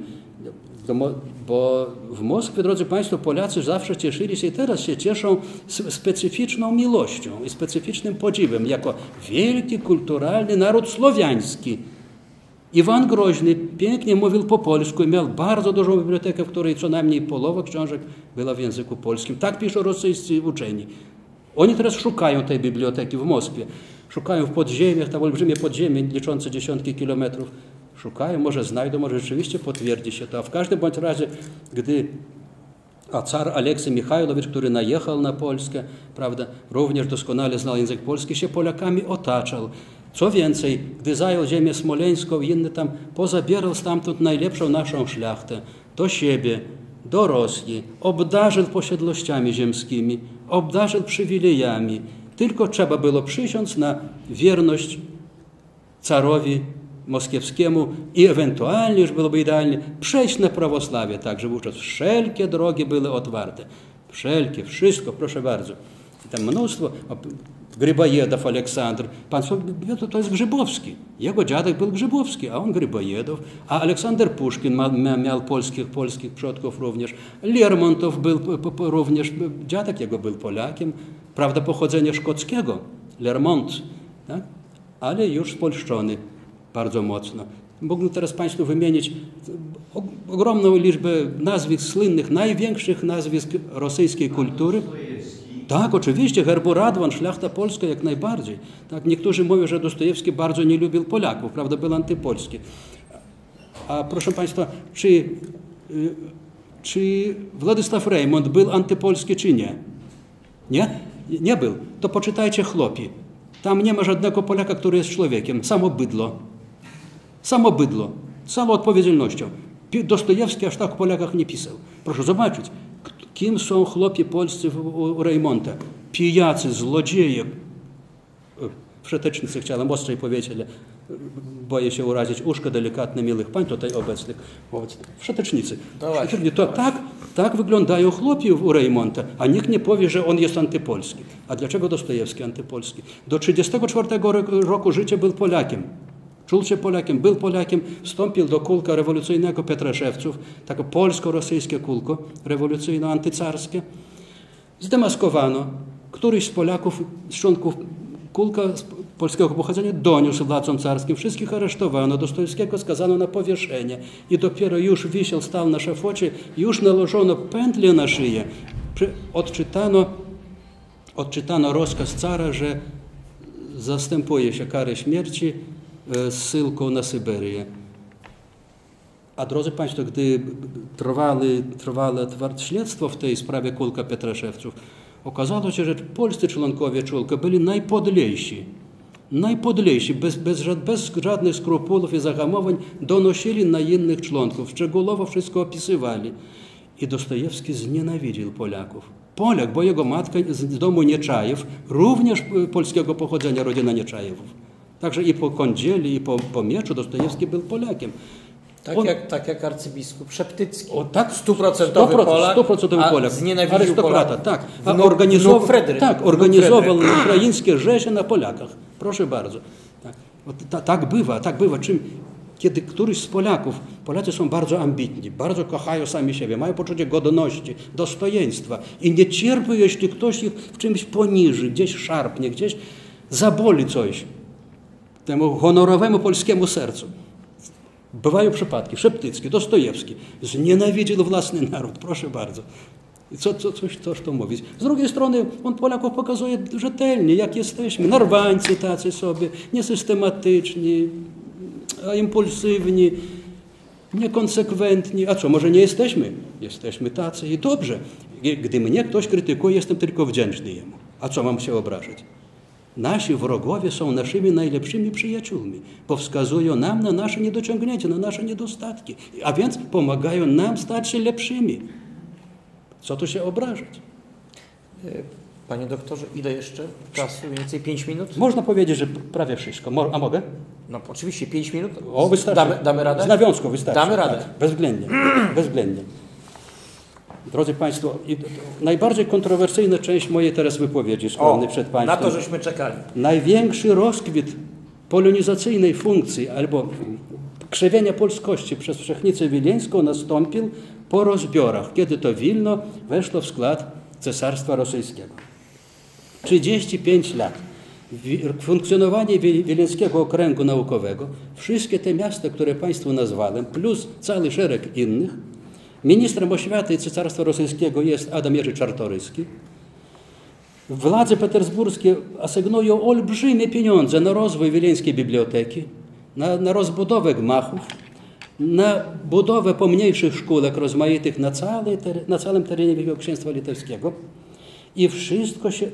Bo w Moskwie, drodzy Państwo, Polacy zawsze cieszyli się i teraz się cieszą specyficzną miłością i specyficznym podziwem jako wielki, kulturalny naród słowiański. Iwan Groźny pięknie mówił po polsku i miał bardzo dużą bibliotekę, w której co najmniej połowa książek była w języku polskim. Tak piszą rosyjscy uczeni. Oni teraz szukają tej biblioteki w Moskwie. Szukają w podziemiach, tam olbrzymie podziemie liczące dziesiątki kilometrów. Szukają, może znajdą, może rzeczywiście potwierdzi się to. A w każdym bądź razie, gdy A car Aleksy Michajlowicz, który najechał na Polskę, prawda, również doskonale znał język polski, się Polakami otaczał. Co więcej, gdy zajął ziemię smoleńską i inne tam, pozabierał stamtąd najlepszą naszą szlachtę do siebie, do Rosji, obdarzył posiadłościami ziemskimi, obdarzył przywilejami. Tylko trzeba było przysiąc na wierność carowi moskiewskiemu i ewentualnie, już byłoby idealnie, przejść na prawosławie, tak, żeby wówczas wszelkie drogi były otwarte. Wszelkie, wszystko, proszę bardzo. I tam mnóstwo. Grybojedow Aleksandr. Państwo, to jest Grzybowski. Jego dziadek był Grzybowski, a on Grybojedow. A Aleksander Puszkin miał polskich przodków również. Lermontow był również, dziadek jego był Polakiem. Prawda, pochodzenia szkockiego. Lermont. Tak? Ale już spolszczony bardzo mocno. Mógłbym teraz Państwu wymienić ogromną liczbę nazwisk słynnych, największych nazwisk rosyjskiej kultury. Tak, oczywiście, Herbu-Radwan, szlachta polska jak najbardziej. Tak, niektórzy mówią, że Dostojewski bardzo nie lubił Polaków, prawda, był antypolski. A proszę Państwa, czy Władysław Reymont był antypolski, czy nie? Nie? Nie był. To poczytajcie Chłopi. Tam nie ma żadnego Polaka, który jest człowiekiem. Samo bydlo. Samo bydlo. Z całą odpowiedzialnością. Dostojewski aż tak o Polakach nie pisał. Proszę zobaczyć. Kim są chłopi polscy u Reymonta? Pijacy, złodzieje. Wszetecznicy chciałem ostrzej powiedzieć, ale boję się urazić uszka delikatne miłych pań tutaj obecnych. Wszetecznicy. To tak wyglądają chłopi u Reymonta, a nikt nie powie, że on jest antypolski. A dlaczego Dostojewski antypolski? Do 1934 roku życia był Polakiem. Czuł się Polakiem, był Polakiem, wstąpił do kółka rewolucyjnego Petraszewców, takie polsko-rosyjskie kółko rewolucyjno-antycarskie. Zdemaskowano. Któryś z Polaków, z członków kółka polskiego pochodzenia doniósł władzom carskim. Wszystkich aresztowano. Dostojewskiego skazano na powieszenie. I dopiero już wisiał, stał na szafocie, już nałożono pętlę na szyję. Odczytano rozkaz cara, że zastępuje się karę śmierci zsyłką na Syberię. A drodzy Państwo, gdy trwale śledztwo w tej sprawie kółka Petraszewców, okazało się, że polscy członkowie kółka byli najpodlejsi, bez żadnych skrupułów i zahamowań donosili na innych członków, szczegółowo wszystko opisywali. I Dostojewski znienawidził Polaków. Polak, bo jego matka z domu Nieczajów, również polskiego pochodzenia, rodzina Nieczajewów. Także i po Kądzieli, i po Mieczu Dostojewski był Polakiem. Tak jak arcybiskup Szeptycki. Tak, 100% Polak. Znienawidził Polaka. Tak, organizował ukraińskie rzezie na Polakach. Proszę bardzo. Tak bywa. Kiedy któryś z Polaków, Polacy są bardzo ambitni, bardzo kochają sami siebie, mają poczucie godności, dostojeństwa i nie cierpią, jeśli ktoś ich w czymś poniży, gdzieś szarpnie, gdzieś zaboli coś temu honorowemu polskiemu sercu. Bywają przypadki. Szeptycki, Dostojewski znienawidził własny naród. Proszę bardzo. I coś to mówić. Z drugiej strony on Polaków pokazuje rzetelnie, jak jesteśmy. Narwańcy tacy sobie, niesystematyczni, impulsywni, niekonsekwentni. A co, może nie jesteśmy? Jesteśmy tacy i dobrze. Gdy mnie ktoś krytykuje, jestem tylko wdzięczny jemu. A co mam się obrażać? Nasi wrogowie są naszymi najlepszymi przyjaciółmi, bo wskazują nam na nasze niedociągnięcia, na nasze niedostatki, a więc pomagają nam stać się lepszymi. Co tu się obrażać? Panie doktorze, ile jeszcze czasu? Mniej więcej 5 minut? Można powiedzieć, że prawie wszystko. A mogę? No oczywiście, 5 minut. Wystarczy. Damy radę? Z nawiązką wystarczy. Damy radę. Tak, bezwzględnie. Drodzy Państwo, najbardziej kontrowersyjna część mojej teraz wypowiedzi składnej przed Państwem. Na to żeśmy czekali. Największy rozkwit polonizacyjnej funkcji albo krzewienia polskości przez Wszechnicę Wileńską nastąpił po rozbiorach, kiedy to Wilno weszło w skład Cesarstwa Rosyjskiego. 35 lat. Funkcjonowanie Wileńskiego Okręgu Naukowego, wszystkie te miasta, które Państwu nazwałem, plus cały szereg innych. Ministrem oświaty Cesarstwa Rosyjskiego jest Adam Jerzy Czartoryski. Władze petersburskie asygnują olbrzymie pieniądze na rozwój Wileńskiej Biblioteki, na rozbudowę gmachów, na budowę pomniejszych szkółek rozmaitych na całym terenie Wielkiego Księstwa Litewskiego. I wszystko się,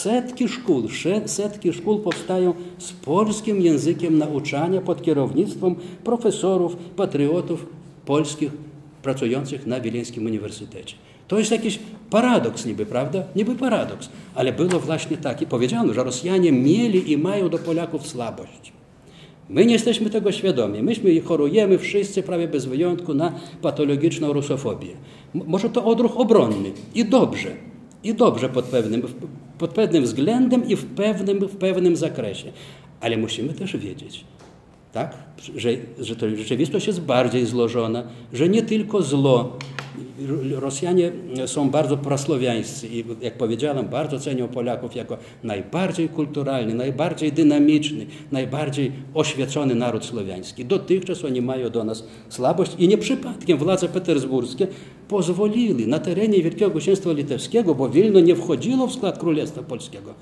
setki szkół powstają z polskim językiem nauczania pod kierownictwem profesorów, patriotów polskich pracujących na Wileńskim Uniwersytecie. To jest jakiś paradoks niby, prawda? Niby paradoks, ale było właśnie tak. I powiedziano, że Rosjanie mieli i mają do Polaków słabość. My nie jesteśmy tego świadomi. Myśmy chorujemy wszyscy prawie bez wyjątku na patologiczną rusofobię. Może to odruch obronny i dobrze pod pewnym względem i w pewnym zakresie. Ale musimy też wiedzieć, tak? że to rzeczywistość jest bardziej złożona, że nie tylko zło. Rosjanie są bardzo prasłowiańscy i, jak powiedziałem, bardzo cenią Polaków jako najbardziej kulturalny, najbardziej dynamiczny, najbardziej oświecony naród słowiański. Dotychczas oni mają do nas słabość i nie przypadkiem władze petersburskie pozwolili na terenie Wielkiego Księstwa Litewskiego, bo Wilno nie wchodziło w skład Królestwa Polskiego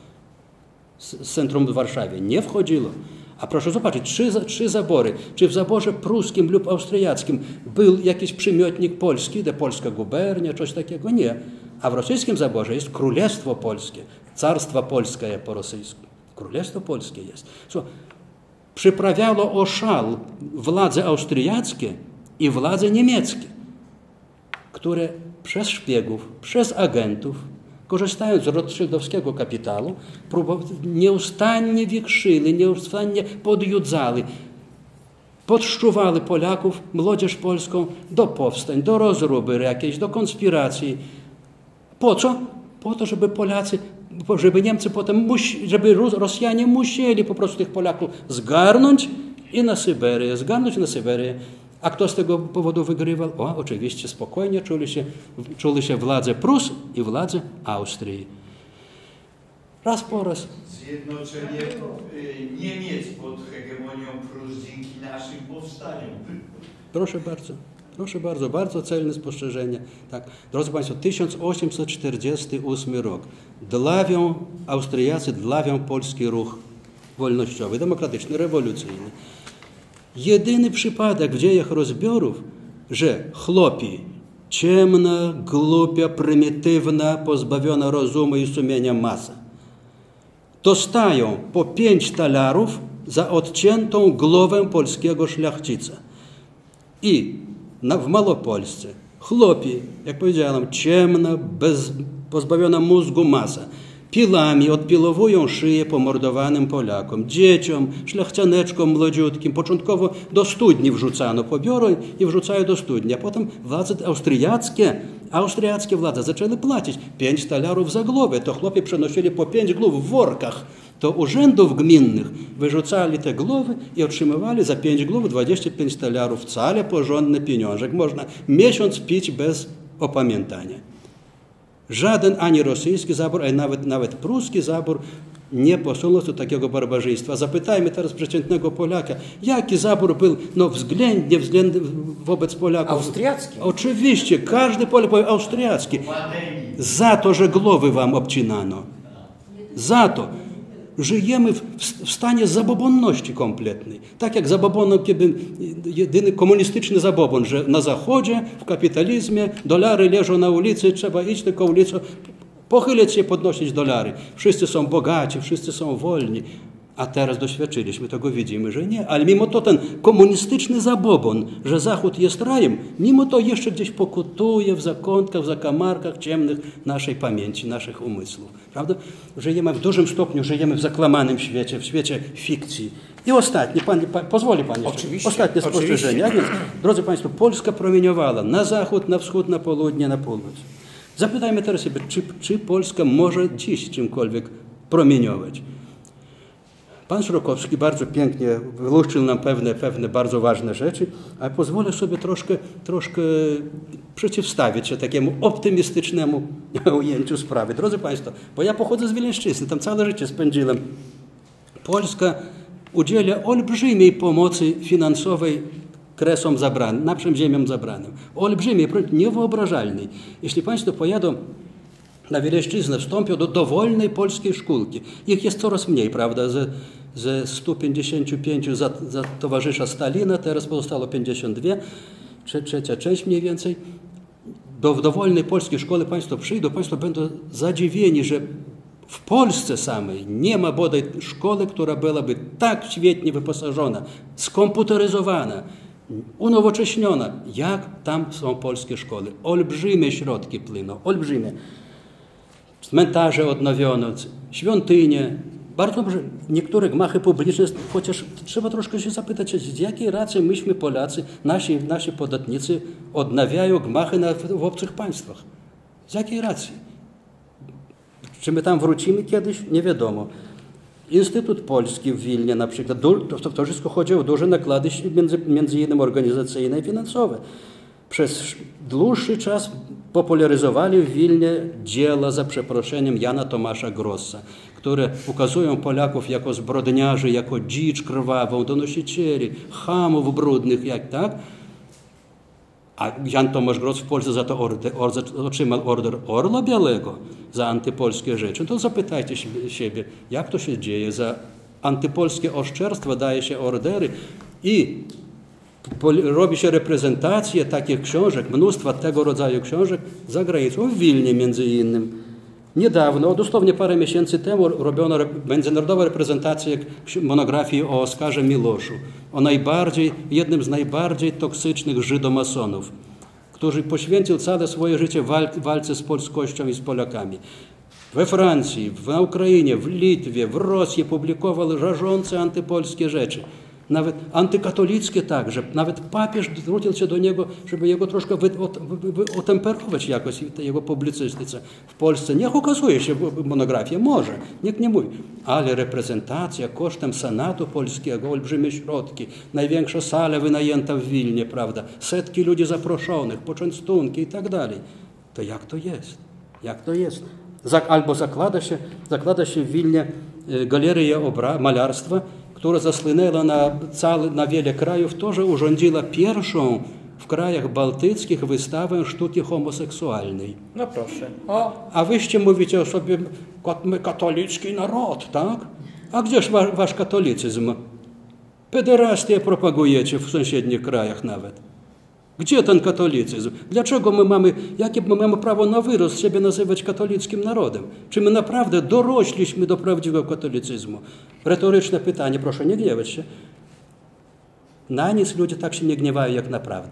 z centrum w Warszawie, nie wchodziło. A proszę zobaczyć, trzy zabory. Czy w zaborze pruskim lub austriackim był jakiś przymiotnik polski, polska gubernia, coś takiego? Nie. A w rosyjskim zaborze jest Królestwo Polskie, Carstwo Polskie po rosyjsku. Królestwo Polskie jest. Przyprawiało o szal władze austriackie i władze niemieckie, które przez szpiegów, przez agentów, korzystając z rothschildowskiego kapitału, nieustannie wichrzyli, nieustannie podjudzali, podszczuwali Polaków, młodzież polską do powstań, do rozruby jakiejś, do konspiracji. Po co? Po to, żeby Polacy, żeby Niemcy potem, żeby Rosjanie musieli po prostu tych Polaków zgarnąć i na Syberię, A kto z tego powodu wygrywał? Oczywiście spokojnie czuli się władze Prus i władze Austrii. Raz po raz. Zjednoczenie Niemiec pod hegemonią Prus dzięki naszym powstaniom. Proszę bardzo, bardzo celne spostrzeżenie. Tak. Drodzy Państwo, 1848 rok. Austriacy dławią polski ruch wolnościowy, demokratyczny, rewolucyjny. Jedyny przypadek w dziejach rozbiorów, że chłopi, ciemna, głupia, prymitywna, pozbawiona rozumu i sumienia masa, dostają po 5 talarów za odciętą głowę polskiego szlachcica. I w Malopolsce chłopi, jak powiedziałem, ciemna, pozbawiona mózgu masa, pilami odpilowują szyję pomordowanym Polakom, dzieciom, szlachcianeczkom młodziutkim. Początkowo do studni wrzucano, pobiorą i wrzucają do studni, a potem władze austriackie władze zaczęły płacić 5 talarów za głowę. To chłopi przenosili po 5 głów w workach do urzędów gminnych, wyrzucali te głowy i otrzymywali za 5 głów 25 talarów. Wcale porządny pieniążek. Można miesiąc pić bez opamiętania. Żaden ani rosyjski zabór, ani nawet pruski zabór nie posunął do takiego barbarzyństwa. Zapytajmy teraz przeciętnego Polaka, jaki zabór był względnie wobec Polaków. Austriacki. Oczywiście, każdy Polak powie austriacki. Za to, że głowy wam obcinano. Za to. Żyjemy w stanie zabobonności kompletnej. Tak jak zaboboną, kiedy jedyny komunistyczny zabobon, że na Zachodzie, w kapitalizmie dolary leżą na ulicy, trzeba iść tylko ulicą, pochylić się, podnosić dolary. Wszyscy są bogaci, wszyscy są wolni. A teraz doświadczyliśmy tego, widzimy, że nie. Ale mimo to ten komunistyczny zabobon, że Zachód jest rajem, mimo to jeszcze gdzieś pokutuje w zakątkach, w zakamarkach ciemnych naszej pamięci, naszych umysłów. Prawda? Żyjemy w dużym stopniu, żyjemy w zaklamanym świecie, w świecie fikcji. I ostatnie, pozwoli Pan jeszcze, oczywiście, ostatnie spostrzeżenie. A więc, drodzy Państwo, Polska promieniowała na zachód, na wschód, na południe, na północ. Zapytajmy teraz sobie, czy Polska może dziś czymkolwiek promieniować. Pan Szrokowski bardzo pięknie wyluszczył nam pewne bardzo ważne rzeczy, ale pozwolę sobie troszkę przeciwstawić się takiemu optymistycznemu ujęciu sprawy. Drodzy Państwo, bo ja pochodzę z Wileńszczyzny, tam całe życie spędziłem. Polska udziela olbrzymiej pomocy finansowej kresom zabranym, naszym ziemiom zabranym. Olbrzymiej, niewyobrażalnej. Jeśli Państwo pojadą na Wileńszczyznę wstąpił do dowolnej polskiej szkółki. Ich jest coraz mniej, prawda? Ze 155 za towarzysza Stalina, teraz pozostało 52, trzecia część mniej więcej. Do dowolnej polskiej szkoły państwo przyjdą, państwo będą zadziwieni, że w Polsce samej nie ma bodaj szkoły, która byłaby tak świetnie wyposażona, skomputeryzowana, unowocześniona, jak tam są polskie szkoły. Olbrzymie środki płyną, olbrzymie. Cmentarze odnowiono, świątynie, bardzo dobrze, niektóre gmachy publiczne, chociaż trzeba troszkę się zapytać, z jakiej racji myśmy Polacy, nasi podatnicy odnawiają gmachy w obcych państwach. Z jakiej racji? Czy my tam wrócimy kiedyś? Nie wiadomo. Instytut Polski w Wilnie na przykład, to wszystko chodzi o duże nakłady między innymi organizacyjne i finansowe. Przez dłuższy czas popularyzowali w Wilnie dzieła, za przeproszeniem, Jana Tomasza Grossa, które ukazują Polaków jako zbrodniarzy, jako dzicz krwawą, donosicieli, chamów brudnych, jak tak. A Jan Tomasz Gross w Polsce za to otrzymał order Orła Białego za antypolskie rzeczy. To zapytajcie siebie, jak to się dzieje. Za antypolskie oszczerstwa daje się ordery i robi się reprezentacje takich książek, mnóstwa tego rodzaju książek za granicą, w Wilnie między innymi. Niedawno, dosłownie parę miesięcy temu, robiono międzynarodową reprezentację monografii o Oskarze Miloszu, o jednym z najbardziej toksycznych żydomasonów, który poświęcił całe swoje życie walce z polskością i z Polakami. We Francji, na Ukrainie, w Litwie, w Rosji publikował rażące antypolskie rzeczy. Nawet antykatolickie także. Nawet papież zwrócił się do niego, żeby jego troszkę otemperować jakoś, jego publicystyce. W Polsce niech ukazuje się monografia, może, nikt nie mówi. Ale reprezentacja kosztem Senatu polskiego, olbrzymie środki, największa sala wynajęta w Wilnie, prawda, setki ludzi zaproszonych, poczęstunki i tak dalej. To jak to jest? Jak to jest? Albo zakłada się w Wilnie galerię malarstwa, która zasłynęła na wiele krajów, to, że urządziła pierwszą w krajach bałtyckich wystawę sztuki homoseksualnej. No proszę. A wyście mówicie o sobie, my katolicki naród, tak? A gdzież wasz katolicyzm? Pederastię propagujecie w sąsiednich krajach nawet. Gdzie ten katolicyzm? Dlaczego jakie my mamy prawo na wyrost siebie nazywać katolickim narodem? Czy my naprawdę dorośliśmy do prawdziwego katolicyzmu? Retoryczne pytanie, proszę nie gniewać się. Na nic ludzie tak się nie gniewają jak naprawdę.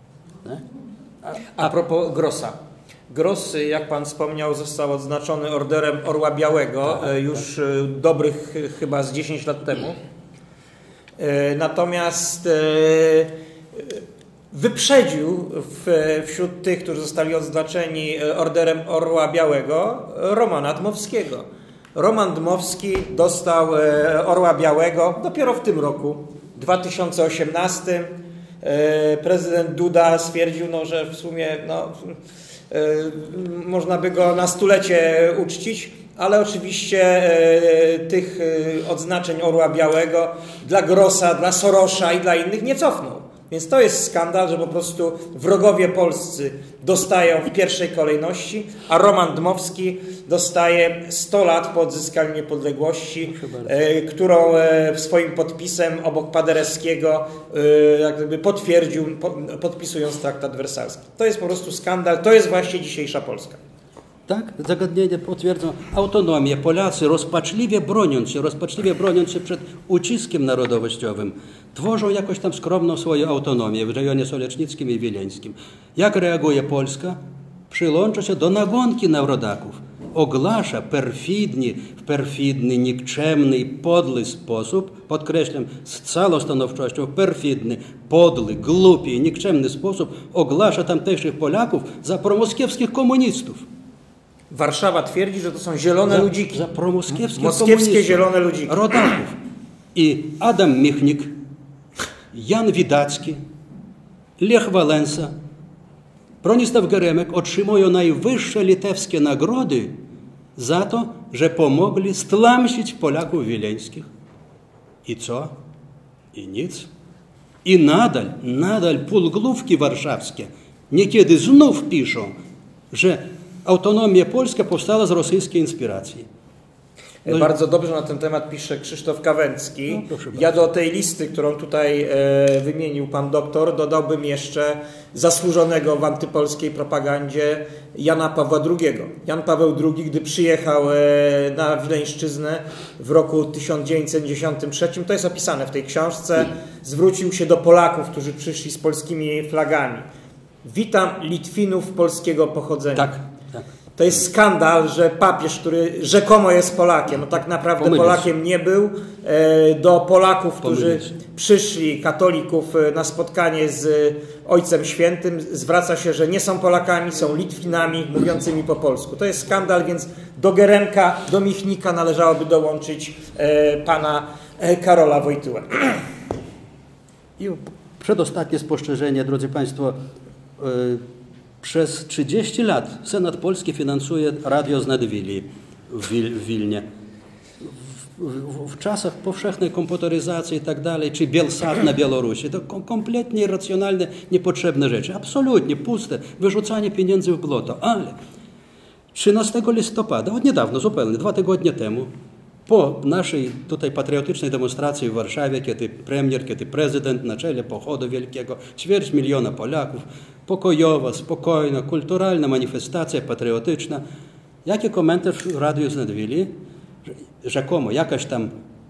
A propos Grossa. Gross, jak pan wspomniał, został odznaczony orderem Orła Białego już dobrych chyba z 10 lat temu. Natomiast wyprzedził wśród tych, którzy zostali odznaczeni orderem Orła Białego, Romana Dmowskiego. Roman Dmowski dostał Orła Białego dopiero w tym roku, 2018. Prezydent Duda stwierdził, że w sumie można by go na stulecie uczcić, ale oczywiście tych odznaczeń Orła Białego dla Grossa, dla Sorosza i dla innych nie cofnął. Więc to jest skandal, że po prostu wrogowie polscy dostają w pierwszej kolejności, a Roman Dmowski dostaje 100 lat po odzyskaniu niepodległości, którą swoim podpisem obok Paderewskiego jak gdyby potwierdził, podpisując traktat wersalski. To jest po prostu skandal, to jest właśnie dzisiejsza Polska. Tak, zagadnienie potwierdzą autonomię. Polacy rozpaczliwie broniąc się przed uciskiem narodowościowym, tworzą jakoś tam skromną swoją autonomię w rejonie solecznickim i wileńskim. Jak reaguje Polska? Przyłącza się do nagonki na rodaków. Ogłasza w perfidny, nikczemny i podły sposób, podkreślam z całą stanowczością, perfidny, podły, głupi i nikczemny sposób ogłasza tamtejszych Polaków za promoskiewskich komunistów. Warszawa twierdzi, że to są zielone ludziki. Za moskiewskie zielone ludziki. Rodaków. I Adam Michnik, Jan Widacki, Lech Wałęsa, Bronisław Geremek otrzymują najwyższe litewskie nagrody za to, że pomogli stłamsić Polaków wileńskich. I co? I nic. I nadal półgłówki warszawskie niekiedy znów piszą, że autonomia polska powstała z rosyjskiej inspiracji. No bardzo dobrze na ten temat pisze Krzysztof Kawęcki. No, ja do tej listy, którą tutaj wymienił pan doktor, dodałbym jeszcze zasłużonego w antypolskiej propagandzie Jana Pawła II. Jan Paweł II, gdy przyjechał na Wileńszczyznę w roku 1993, to jest opisane w tej książce, zwrócił się do Polaków, którzy przyszli z polskimi flagami. Witam Litwinów polskiego pochodzenia. Tak, tak. To jest skandal, że papież, który rzekomo jest Polakiem, no tak naprawdę Polakiem nie był, do Polaków, którzy przyszli, katolików, na spotkanie z Ojcem Świętym, zwraca się, że nie są Polakami, są Litwinami mówiącymi po polsku. To jest skandal, więc do Geremka, do Michnika należałoby dołączyć pana Karola Wojtyłę. I przedostatnie spostrzeżenie, drodzy Państwo. Przez 30 lat Senat Polski finansuje radio z Nadwili w Wilnie. W czasach powszechnej komputeryzacji i tak dalej, czy Bielsat na Białorusi, to kompletnie irracjonalne, niepotrzebne rzeczy. Absolutnie puste, wyrzucanie pieniędzy w błoto. Ale 13 listopada, od niedawno, zupełnie 2 tygodnie temu, po naszej tutaj patriotycznej demonstracji w Warszawie, kiedy premier, kiedy prezydent na czele pochodu wielkiego, 250 000 Polaków, pokojowa, spokojna, kulturalna manifestacja patriotyczna. Jaki komentarz w radiu z Nadwili? Rzekomo jakaś tam,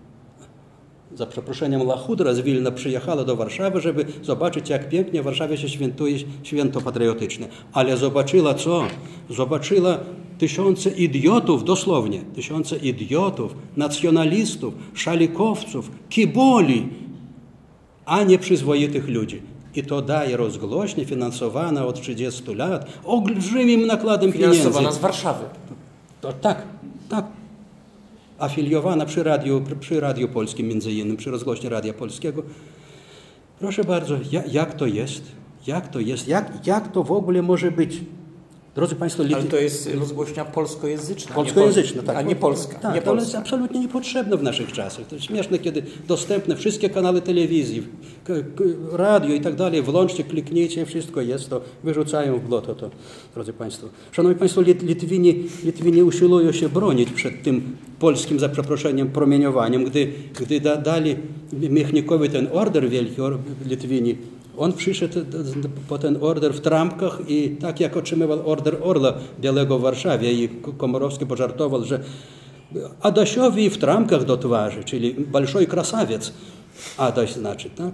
za przeproszeniem, lachudra z Wilna przyjechała do Warszawy, żeby zobaczyć, jak pięknie w Warszawie się świętuje święto patriotyczne. Ale zobaczyła co? Zobaczyła tysiące idiotów, dosłownie, tysiące idiotów, nacjonalistów, szalikowców, kiboli, a nie przyzwoitych ludzi. I to daje rozgłośnia finansowana od 30 lat olbrzymim nakładem pieniędzy. Finansowana z Warszawy. Tak, tak. Afiliowana przy Radiu Polskim, między innymi, przy rozgłośni Radia Polskiego. Proszę bardzo, jak to jest? Jak to jest? Jak to w ogóle może być? Drodzy Państwo, ale to jest rozgłośnia polskojęzyczna. Polskojęzyczna, tak. A nie polska. Tak, nie to jest absolutnie niepotrzebne w naszych czasach. To jest śmieszne, kiedy dostępne wszystkie kanały telewizji, radio i tak dalej, włączcie, kliknijcie, wszystko jest, to wyrzucają w błoto to, drodzy Państwo. Szanowni Państwo, Litwini usiłują się bronić przed tym polskim, za przeproszeniem, promieniowaniem. Gdy dali Michnikowi ten order wielki, Litwini, on przyszedł po ten order w trampkach i tak jak otrzymywał order Orla Białego w Warszawie i Komorowski pożartował, że Adasiowi w trampkach do twarzy, czyli большой krasawiec. Adaś znaczy, tak?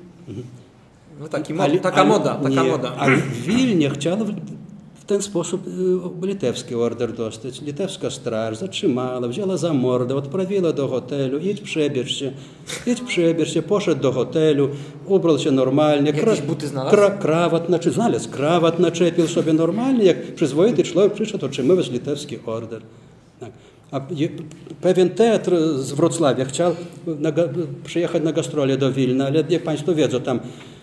No taka moda. Ale w Wilnie chciał w ten sposób litewski order dostać. Litewska straż zatrzymała, wzięła za mordę, odprawiła do hotelu, idź przebierz się, poszedł do hotelu, ubrał się normalnie. Jakieś buty znalazł? Znalazł krawat, naczepił sobie normalnie, jak przyzwoity człowiek przyszedł otrzymywać litewski order. Tak. A pewien teatr z Wrocławia chciał przyjechać na gastrole do Wilna, ale jak Państwo wiedzą, tam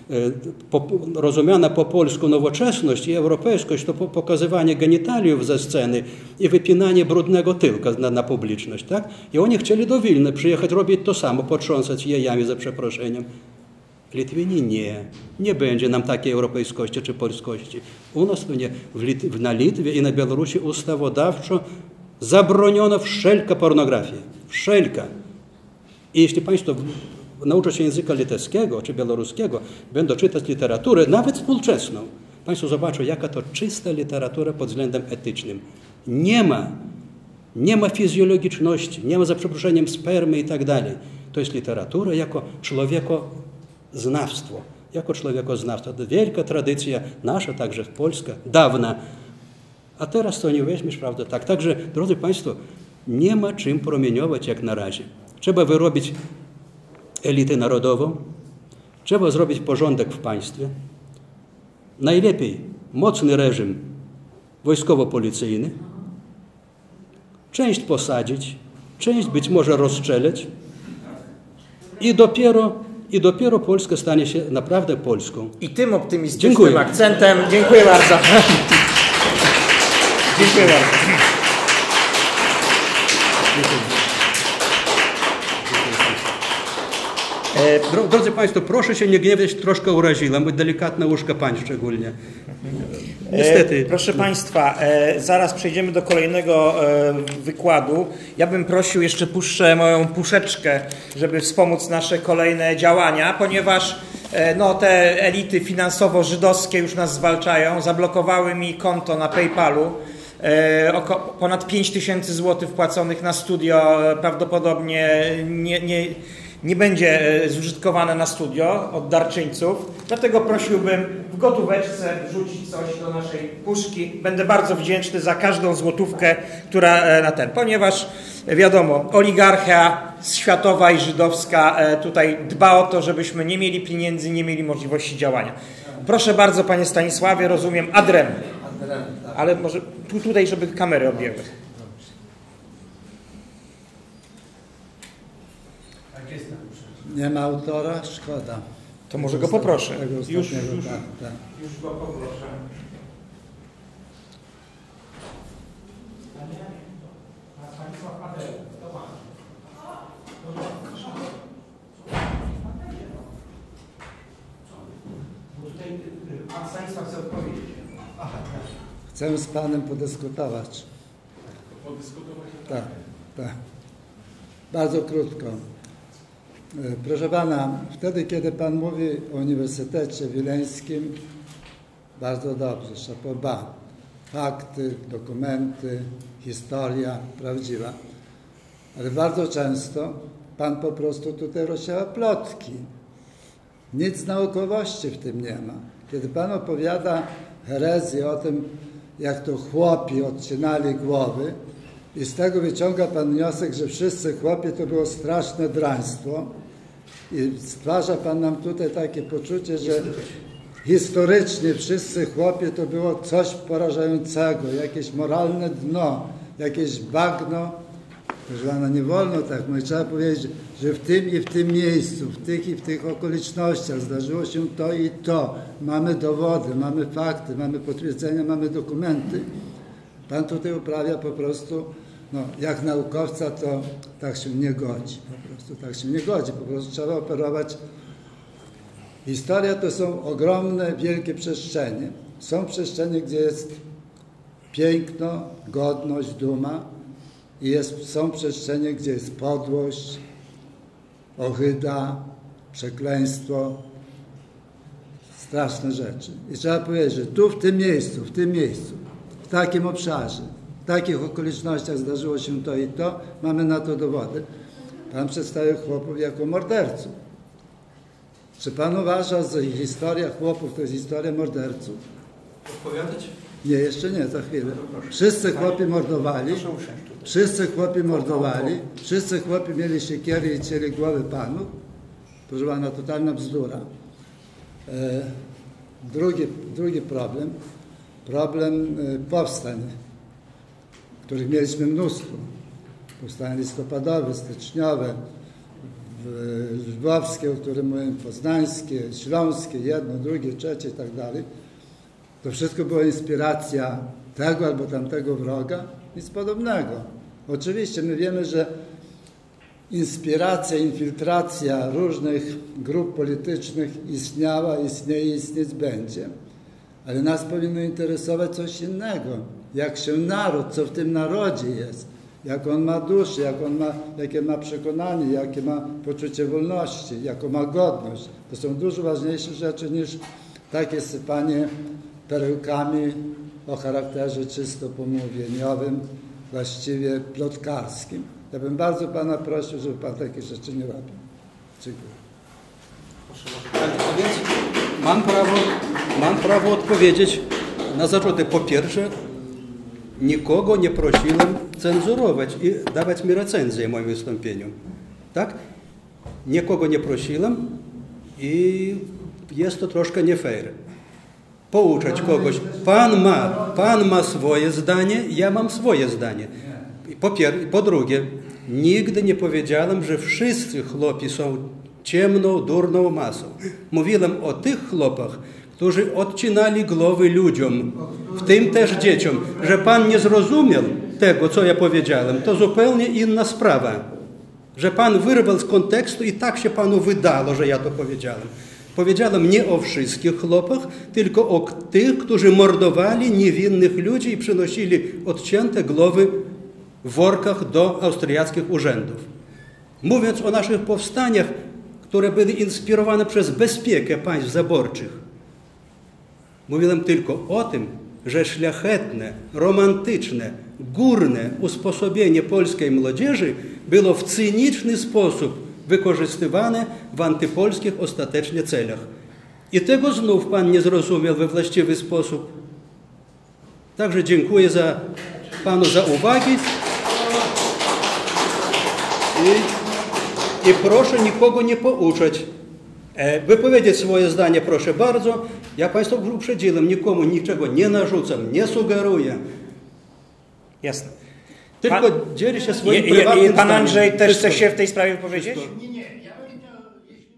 rozumiana po polsku nowoczesność i europejskość to pokazywanie genitaliów ze sceny i wypinanie brudnego tyłka na publiczność. Tak? I oni chcieli do Wilna przyjechać, robić to samo, potrząsać jajami za przeproszeniem. Litwini nie będzie nam takiej europejskości czy polskości. U nas nie. Na Litwie i na Białorusi ustawodawczo zabroniono wszelka pornografia. Wszelka. I jeśli Państwo nauczą się języka litewskiego czy białoruskiego, będą czytać literaturę, nawet współczesną, Państwo zobaczą, jaka to czysta literatura pod względem etycznym. Nie ma fizjologiczności, nie ma za przeproszeniem spermy i tak dalej. To jest literatura jako człowiekoznawstwo. To wielka tradycja nasza, także polska, dawna. A teraz to nie weźmiesz, prawda? Tak. Także, drodzy Państwo, nie ma czym promieniować jak na razie. Trzeba wyrobić elitę narodową, trzeba zrobić porządek w państwie. Najlepiej mocny reżim wojskowo-policyjny, część posadzić, część być może rozstrzelać i dopiero Polska stanie się naprawdę Polską. I tym optymistycznym akcentem dziękuję bardzo. Dziękuję bardzo. Drodzy Państwo, proszę się nie gniewać, troszkę uraziłem, bo delikatne łóżka pań szczególnie. Niestety. Proszę Państwa, zaraz przejdziemy do kolejnego wykładu. Ja bym prosił, jeszcze puszczę moją puszeczkę, żeby wspomóc nasze kolejne działania, ponieważ no, te elity finansowo-żydowskie już nas zwalczają, zablokowały mi konto na PayPalu. Ponad 5000 zł wpłaconych na studio prawdopodobnie nie będzie zużytkowane na studio od darczyńców. Dlatego prosiłbym w gotóweczce wrzucić coś do naszej puszki. Będę bardzo wdzięczny za każdą złotówkę, która na ten, ponieważ wiadomo, oligarchia światowa i żydowska tutaj dba o to, żebyśmy nie mieli pieniędzy, nie mieli możliwości działania. Proszę bardzo, panie Stanisławie, rozumiem, ad rem. Ale może tutaj, żeby kamery objęły. Nie ma autora? Szkoda. To może go poproszę. Już go poproszę. Pan Stanisław chce odpowiedzieć. Chcę z panem podyskutować. Tak, tak. Bardzo krótko. Proszę pana, wtedy, kiedy pan mówi o Uniwersytecie Wileńskim, bardzo dobrze, chapeau bas. Fakty, dokumenty, historia prawdziwa. Ale bardzo często pan po prostu tutaj rozsiewa plotki. Nic naukowości w tym nie ma. Kiedy pan opowiada herezję o tym, jak to chłopi odcinali głowy i z tego wyciąga pan wniosek, że wszyscy chłopi to było straszne draństwo i stwarza pan nam tutaj takie poczucie, że historycznie wszyscy chłopi to było coś porażającego, jakieś moralne dno, jakieś bagno. Proszę pana, nie wolno tak mówić. Trzeba powiedzieć, że w tym i w tym miejscu, w tych i w tych okolicznościach zdarzyło się to i to. Mamy dowody, mamy fakty, mamy potwierdzenia, mamy dokumenty. Pan tutaj uprawia po prostu, no, jak naukowca to tak się nie godzi. Po prostu tak się nie godzi. Po prostu trzeba operować. Historia to są ogromne, wielkie przestrzenie. Są przestrzenie, gdzie jest piękno, godność, duma. I są przestrzenie, gdzie jest podłość, ohyda, przekleństwo, straszne rzeczy. I trzeba powiedzieć, że tu w tym miejscu, w takim obszarze, w takich okolicznościach zdarzyło się to i to, mamy na to dowody. Pan przedstawił chłopów jako morderców. Czy pan uważa, że historia chłopów to jest historia morderców? Odpowiadać? Nie, jeszcze nie, za chwilę. Wszyscy chłopi mordowali. Wszyscy chłopi mordowali, wszyscy chłopi mieli siekiery i cięli głowy panów. Proszę pana, totalna bzdura. Drugi problem powstań, których mieliśmy mnóstwo. Powstanie listopadowe, styczniowe, lwowskie, o którym mówiłem, poznańskie, śląskie, jedno, drugie, trzecie i tak dalej. To wszystko była inspiracja tego albo tamtego wroga. Nic podobnego. Oczywiście my wiemy, że inspiracja, infiltracja różnych grup politycznych istniała, istnieje i istnieć będzie. Ale nas powinno interesować coś innego. Jak się naród, co w tym narodzie jest. Jak on ma duszę, jakie ma przekonanie, jakie ma poczucie wolności, jaką ma godność. To są dużo ważniejsze rzeczy niż takie sypanie perełkami o charakterze czysto pomówieniowym, właściwie plotkarskim. Ja bym bardzo pana prosił, żeby pan takie rzeczy nie robił. Dziękuję. A więc mam prawo odpowiedzieć na zarzuty. Po pierwsze, nikogo nie prosiłem cenzurować i dawać mi recenzję w moim wystąpieniu. Tak? Nikogo nie prosiłem i jest to troszkę nie fair. Pouczać kogoś. Pan ma swoje zdanie, ja mam swoje zdanie. Po drugie, nigdy nie powiedziałem, że wszyscy chłopi są ciemną, durną masą. Mówiłem o tych chłopach, którzy odcinali głowy ludziom, w tym też dzieciom. Że pan nie zrozumiał tego, co ja powiedziałem, to zupełnie inna sprawa. że pan wyrwał z kontekstu i tak się panu wydało, że ja to powiedziałem. Powiedziałem nie o wszystkich chłopach, tylko o tych, którzy mordowali niewinnych ludzi i przynosili odcięte głowy w workach do austriackich urzędów. Mówiąc o naszych powstaniach, które były inspirowane przez bezpiekę państw zaborczych, mówiłem tylko o tym, że szlachetne, romantyczne, górne usposobienie polskiej młodzieży było w cyniczny sposób wykorzystywane w antypolskich ostatecznie celach. I tego znów pan nie zrozumiał we właściwy sposób. Także dziękuję panu za uwagi i proszę nikogo nie pouczać. Wypowiedzieć swoje zdanie proszę bardzo. Ja państwa uprzedziłem, nikomu niczego nie narzucam, nie sugeruję. Jasne. Tylko dzielę się swoim prywatnym Pan zdaniem. Andrzej też chce się w tej sprawie wypowiedzieć? Nie, ja bym miał, jeśli